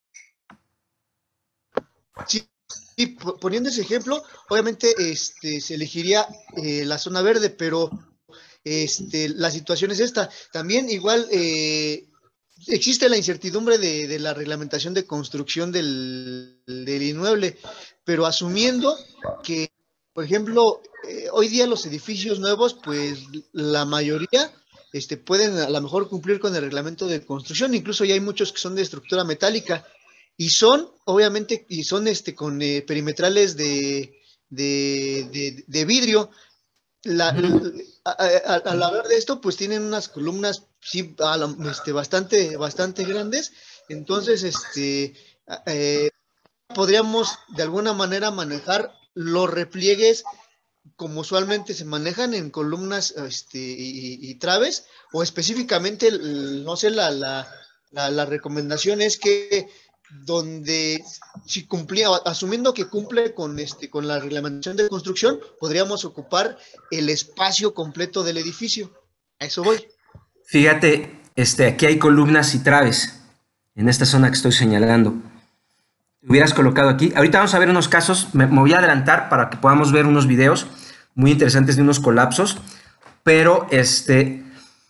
sí, sí, poniendo ese ejemplo, obviamente este, se elegiría eh, la zona verde, pero este, la situación es esta. También igual... Eh, existe la incertidumbre de, de la reglamentación de construcción del, del inmueble, pero asumiendo que, por ejemplo, eh, hoy día los edificios nuevos, pues la mayoría este, pueden a lo mejor cumplir con el reglamento de construcción, incluso ya hay muchos que son de estructura metálica, y son, obviamente, y son este, con eh, perimetrales de, de, de, de vidrio. La, a, a, al hablar de esto, pues tienen unas columnas sí, a la, este, bastante, bastante grandes, entonces este, eh, podríamos de alguna manera manejar los repliegues como usualmente se manejan en columnas este, y, y traves, o específicamente, no sé, la, la, la, la recomendación es que donde si cumplía, asumiendo que cumple con, este, con la reglamentación de construcción, podríamos ocupar el espacio completo del edificio. A eso voy. Fíjate, este, aquí hay columnas y traves en esta zona que estoy señalando. Te hubieras colocado aquí. Ahorita vamos a ver unos casos, me, me voy a adelantar para que podamos ver unos videos muy interesantes de unos colapsos, pero este,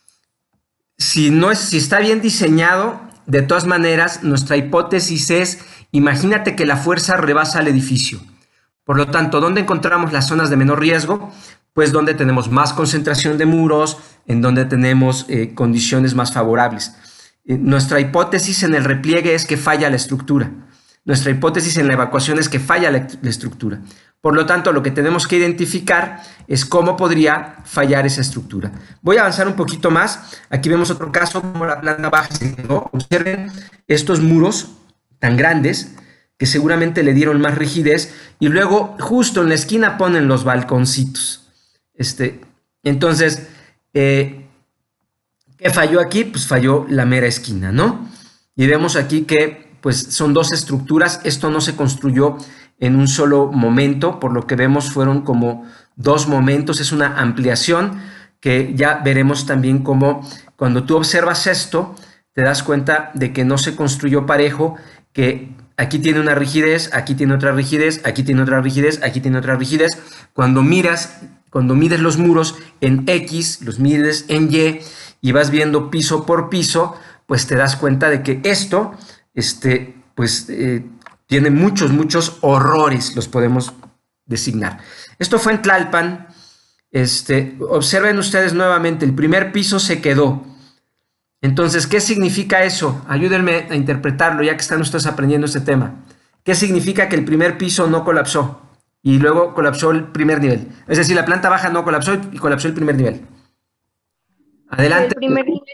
si, no es, si está bien diseñado, de todas maneras, nuestra hipótesis es, imagínate que la fuerza rebasa el edificio. Por lo tanto, ¿dónde encontramos las zonas de menor riesgo? Pues donde tenemos más concentración de muros, en donde tenemos eh, condiciones más favorables. Eh, nuestra hipótesis en el repliegue es que falla la estructura. Nuestra hipótesis en la evacuación es que falla la, la estructura. Por lo tanto, lo que tenemos que identificar es cómo podría fallar esa estructura. Voy a avanzar un poquito más. Aquí vemos otro caso, como la planta baja se quedó. Observen estos muros tan grandes que seguramente le dieron más rigidez, y luego justo en la esquina ponen los balconcitos. Este, entonces, eh, ¿qué falló aquí? Pues falló la mera esquina, ¿no? Y vemos aquí que pues, son dos estructuras. Esto no se construyó en un solo momento, por lo que vemos fueron como dos momentos, es una ampliación que ya veremos también como cuando tú observas esto, te das cuenta de que no se construyó parejo, que aquí tiene una rigidez, aquí tiene otra rigidez, aquí tiene otra rigidez, aquí tiene otra rigidez. Cuando miras, cuando mides los muros en X, los mides en Y y vas viendo piso por piso, pues te das cuenta de que esto, este, pues, eh, tiene muchos, muchos horrores, los podemos designar. Esto fue en Tlalpan. Este, observen ustedes nuevamente, el primer piso se quedó. Entonces, ¿qué significa eso? Ayúdenme a interpretarlo, ya que están ustedes aprendiendo este tema. ¿Qué significa que el primer piso no colapsó y luego colapsó el primer nivel? Es decir, la planta baja no colapsó y colapsó el primer nivel. Adelante. ¿El primer nivel?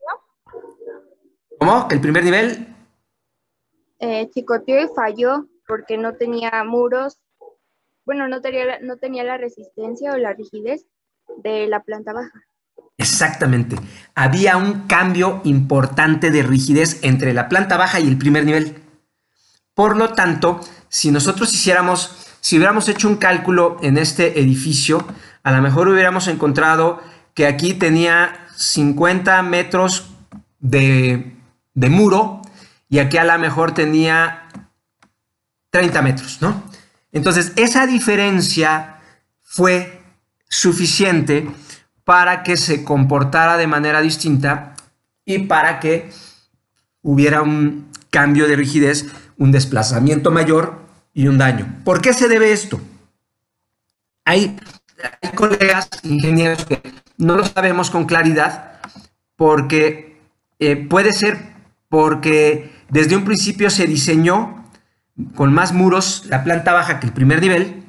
¿Cómo? ¿Que el primer nivel? Eh, chicoteó y falló porque no tenía muros, bueno, no tenía, no tenía la resistencia o la rigidez de la planta baja. Exactamente. Había un cambio importante de rigidez entre la planta baja y el primer nivel. Por lo tanto, si nosotros hiciéramos, si hubiéramos hecho un cálculo en este edificio, a lo mejor hubiéramos encontrado que aquí tenía cincuenta metros de, de muro, y aquí a lo mejor tenía treinta metros, ¿no? Entonces, esa diferencia fue suficiente para que se comportara de manera distinta y para que hubiera un cambio de rigidez, un desplazamiento mayor y un daño. ¿Por qué se debe esto? Hay, hay colegas ingenieros que no lo sabemos con claridad, porque eh, puede ser porque desde un principio se diseñó con más muros la planta baja que el primer nivel,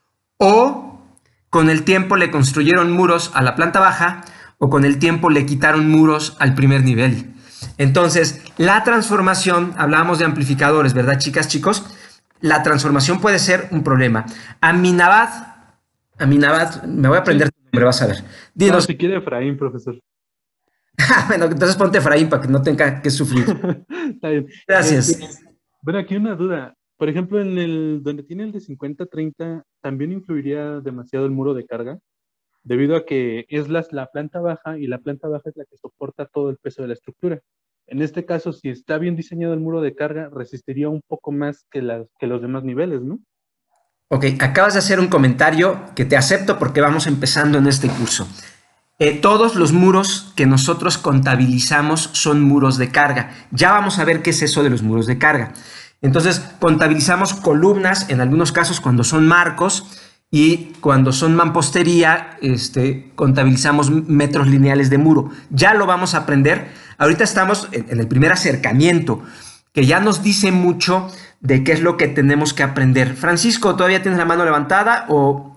o con el tiempo le construyeron muros a la planta baja, o con el tiempo le quitaron muros al primer nivel. Entonces, la transformación, hablábamos de amplificadores, ¿verdad, chicas, chicos? La transformación puede ser un problema. Aminabad, Aminabad, me voy a aprender tu nombre, vas a ver. Dinos. No, si quiere Efraín, profesor. Bueno, entonces ponte Efraín para que no tenga que sufrir. Está bien. Gracias. Este, bueno, aquí una duda. Por ejemplo, en el donde tiene el de cincuenta treinta, ¿también influiría demasiado el muro de carga? Debido a que es la, la planta baja, y la planta baja es la que soporta todo el peso de la estructura. En este caso, si está bien diseñado el muro de carga, resistiría un poco más que, las, que los demás niveles, ¿no? Ok, acabas de hacer un comentario que te acepto porque vamos empezando en este curso. Eh, todos los muros que nosotros contabilizamos son muros de carga. Ya vamos a ver qué es eso de los muros de carga. Entonces, contabilizamos columnas, en algunos casos cuando son marcos, y cuando son mampostería, este, contabilizamos metros lineales de muro. Ya lo vamos a aprender. Ahorita estamos en, en el primer acercamiento, que ya nos dice mucho de qué es lo que tenemos que aprender. Francisco, ¿todavía tienes la mano levantada o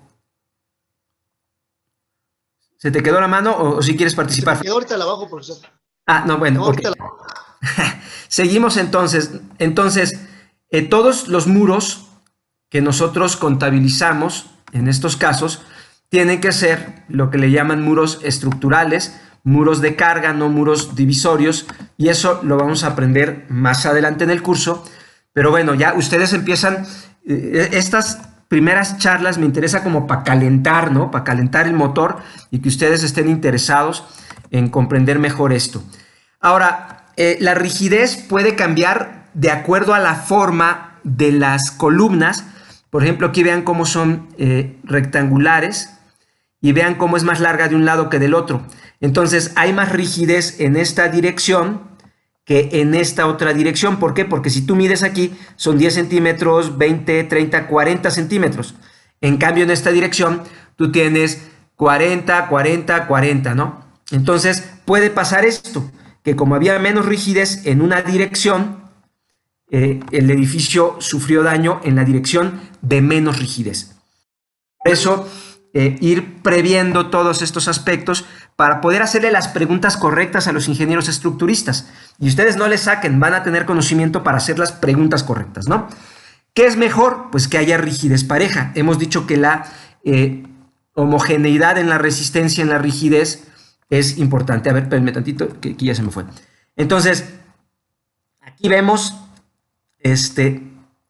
se te quedó la mano o, o si quieres participar? Se me quedó ahorita la abajo, profesor. Ah, no, bueno, No, ok. la... Seguimos entonces. Entonces, eh, todos los muros que nosotros contabilizamos en estos casos tienen que ser lo que le llaman muros estructurales, muros de carga, no muros divisorios, y eso lo vamos a aprender más adelante en el curso. Pero bueno, ya ustedes empiezan, eh, estas primeras charlas me interesa como para calentar, ¿no? Para calentar el motor y que ustedes estén interesados en comprender mejor esto. Ahora, eh, la rigidez puede cambiar de acuerdo a la forma de las columnas. Por ejemplo, aquí vean cómo son eh, rectangulares y vean cómo es más larga de un lado que del otro. Entonces, hay más rigidez en esta dirección que en esta otra dirección. ¿Por qué? Porque si tú mides aquí, son diez centímetros, veinte, treinta, cuarenta centímetros. En cambio, en esta dirección, tú tienes cuarenta, cuarenta, cuarenta, ¿no? Entonces, puede pasar esto, que como había menos rigidez en una dirección, eh, el edificio sufrió daño en la dirección de menos rigidez. Por eso, eh, ir previendo todos estos aspectos para poder hacerle las preguntas correctas a los ingenieros estructuristas. Y ustedes no les saquen, van a tener conocimiento para hacer las preguntas correctas, ¿no? ¿Qué es mejor? Pues que haya rigidez pareja. Hemos dicho que la eh, homogeneidad en la resistencia, en la rigidez, es importante. A ver, espérenme tantito, que aquí ya se me fue. Entonces, aquí vemos este,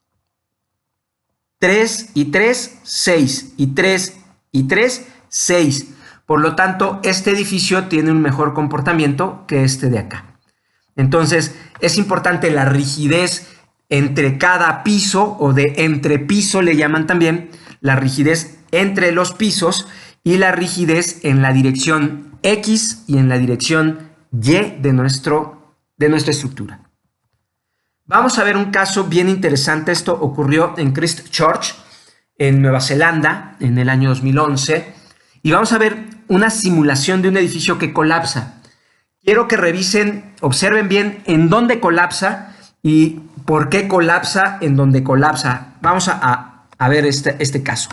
tres y tres, seis, y tres y tres, seis. Por lo tanto, este edificio tiene un mejor comportamiento que este de acá. Entonces, es importante la rigidez entre cada piso, o de entrepiso le llaman también, la rigidez entre los pisos y la rigidez en la dirección X y en la dirección Y de, nuestro, de nuestra estructura. Vamos a ver un caso bien interesante. Esto ocurrió en Christchurch, en Nueva Zelanda, en el año dos mil once. Y vamos a ver una simulación de un edificio que colapsa. Quiero que revisen, observen bien en dónde colapsa y por qué colapsa en donde colapsa. Vamos a, a, a ver este, este caso.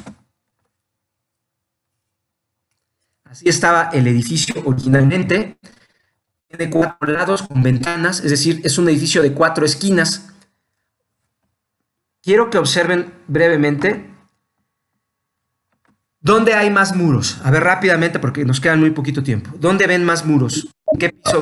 Así estaba el edificio originalmente. Tiene cuatro lados con ventanas, es decir, es un edificio de cuatro esquinas. Quiero que observen brevemente dónde hay más muros. A ver rápidamente porque nos queda muy poquito tiempo. ¿Dónde ven más muros? ¿En qué piso?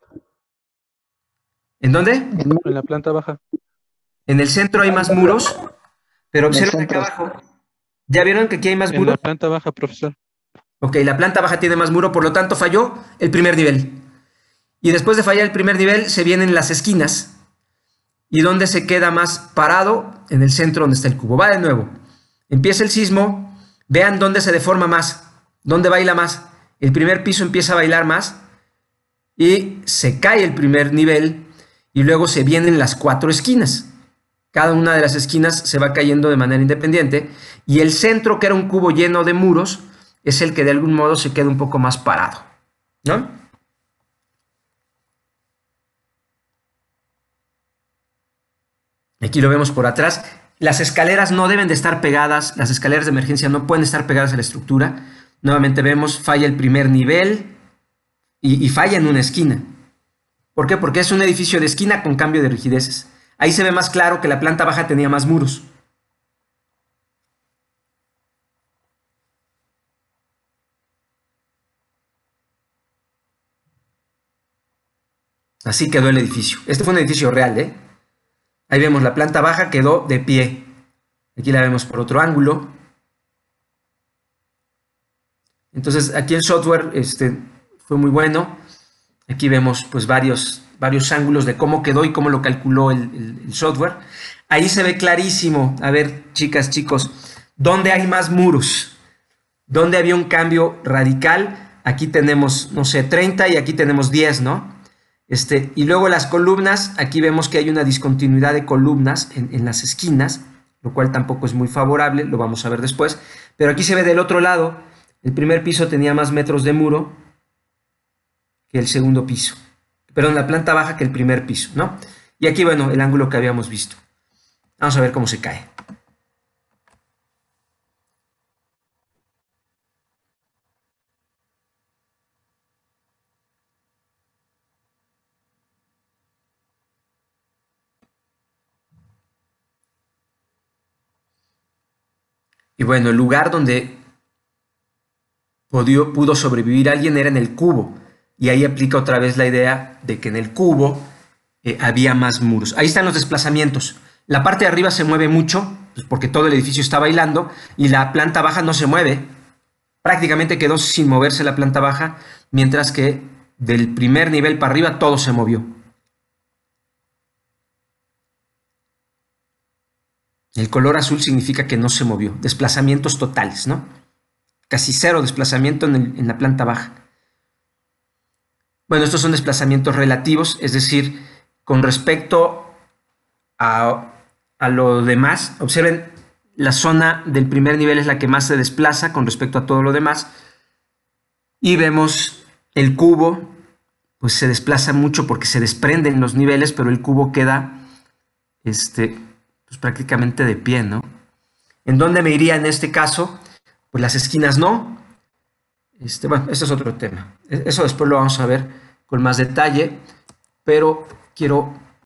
¿En dónde? En la planta baja. En el centro hay más muros, pero observen acá abajo. ¿Ya vieron que aquí hay más En muros? la planta baja, profesor. Ok, la planta baja tiene más muro, por lo tanto falló el primer nivel. Y después de fallar el primer nivel se vienen las esquinas. ¿Y dónde se queda más parado? En el centro donde está el cubo. Va de nuevo. Empieza el sismo. Vean dónde se deforma más. Dónde baila más. El primer piso empieza a bailar más. Y se cae el primer nivel. Y luego se vienen las cuatro esquinas. Cada una de las esquinas se va cayendo de manera independiente. Y el centro, que era un cubo lleno de muros, es el que de algún modo se queda un poco más parado, ¿no? Aquí lo vemos por atrás. Las escaleras no deben de estar pegadas, las escaleras de emergencia no pueden estar pegadas a la estructura. Nuevamente vemos, falla el primer nivel y, y falla en una esquina. ¿Por qué? Porque es un edificio de esquina con cambio de rigideces. Ahí se ve más claro que la planta baja tenía más muros. Así quedó el edificio. Este fue un edificio real, ¿eh? Ahí vemos la planta baja quedó de pie. Aquí la vemos por otro ángulo. Entonces aquí el software este, fue muy bueno. Aquí vemos pues varios, varios ángulos de cómo quedó y cómo lo calculó el, el, el software. Ahí se ve clarísimo. A ver, chicas, chicos, ¿dónde hay más muros? ¿Dónde había un cambio radical? Aquí tenemos, no sé, treinta y aquí tenemos diez, ¿no? Este, y luego las columnas, aquí vemos que hay una discontinuidad de columnas en, en las esquinas, lo cual tampoco es muy favorable, lo vamos a ver después. Pero aquí se ve del otro lado, el primer piso tenía más metros de muro que el segundo piso. Perdón, la planta baja que el primer piso, ¿no? Y aquí, bueno, el ángulo que habíamos visto. Vamos a ver cómo se cae. Y bueno, el lugar donde pudo, pudo sobrevivir alguien era en el cubo. Y ahí aplica otra vez la idea de que en el cubo eh, había más muros. Ahí están los desplazamientos. La parte de arriba se mueve mucho, pues porque todo el edificio está bailando, y la planta baja no se mueve. Prácticamente quedó sin moverse la planta baja, mientras que del primer nivel para arriba todo se movió. El color azul significa que no se movió. Desplazamientos totales, ¿no? Casi cero desplazamiento en, el, en la planta baja. Bueno, estos son desplazamientos relativos, es decir, con respecto a, a lo demás. Observen, la zona del primer nivel es la que más se desplaza con respecto a todo lo demás. Y vemos el cubo, pues se desplaza mucho porque se desprenden los niveles, pero el cubo queda este, pues prácticamente de pie, ¿no? ¿En dónde me iría en este caso? Pues las esquinas no. Este, bueno, este es otro tema. Eso después lo vamos a ver con más detalle, pero quiero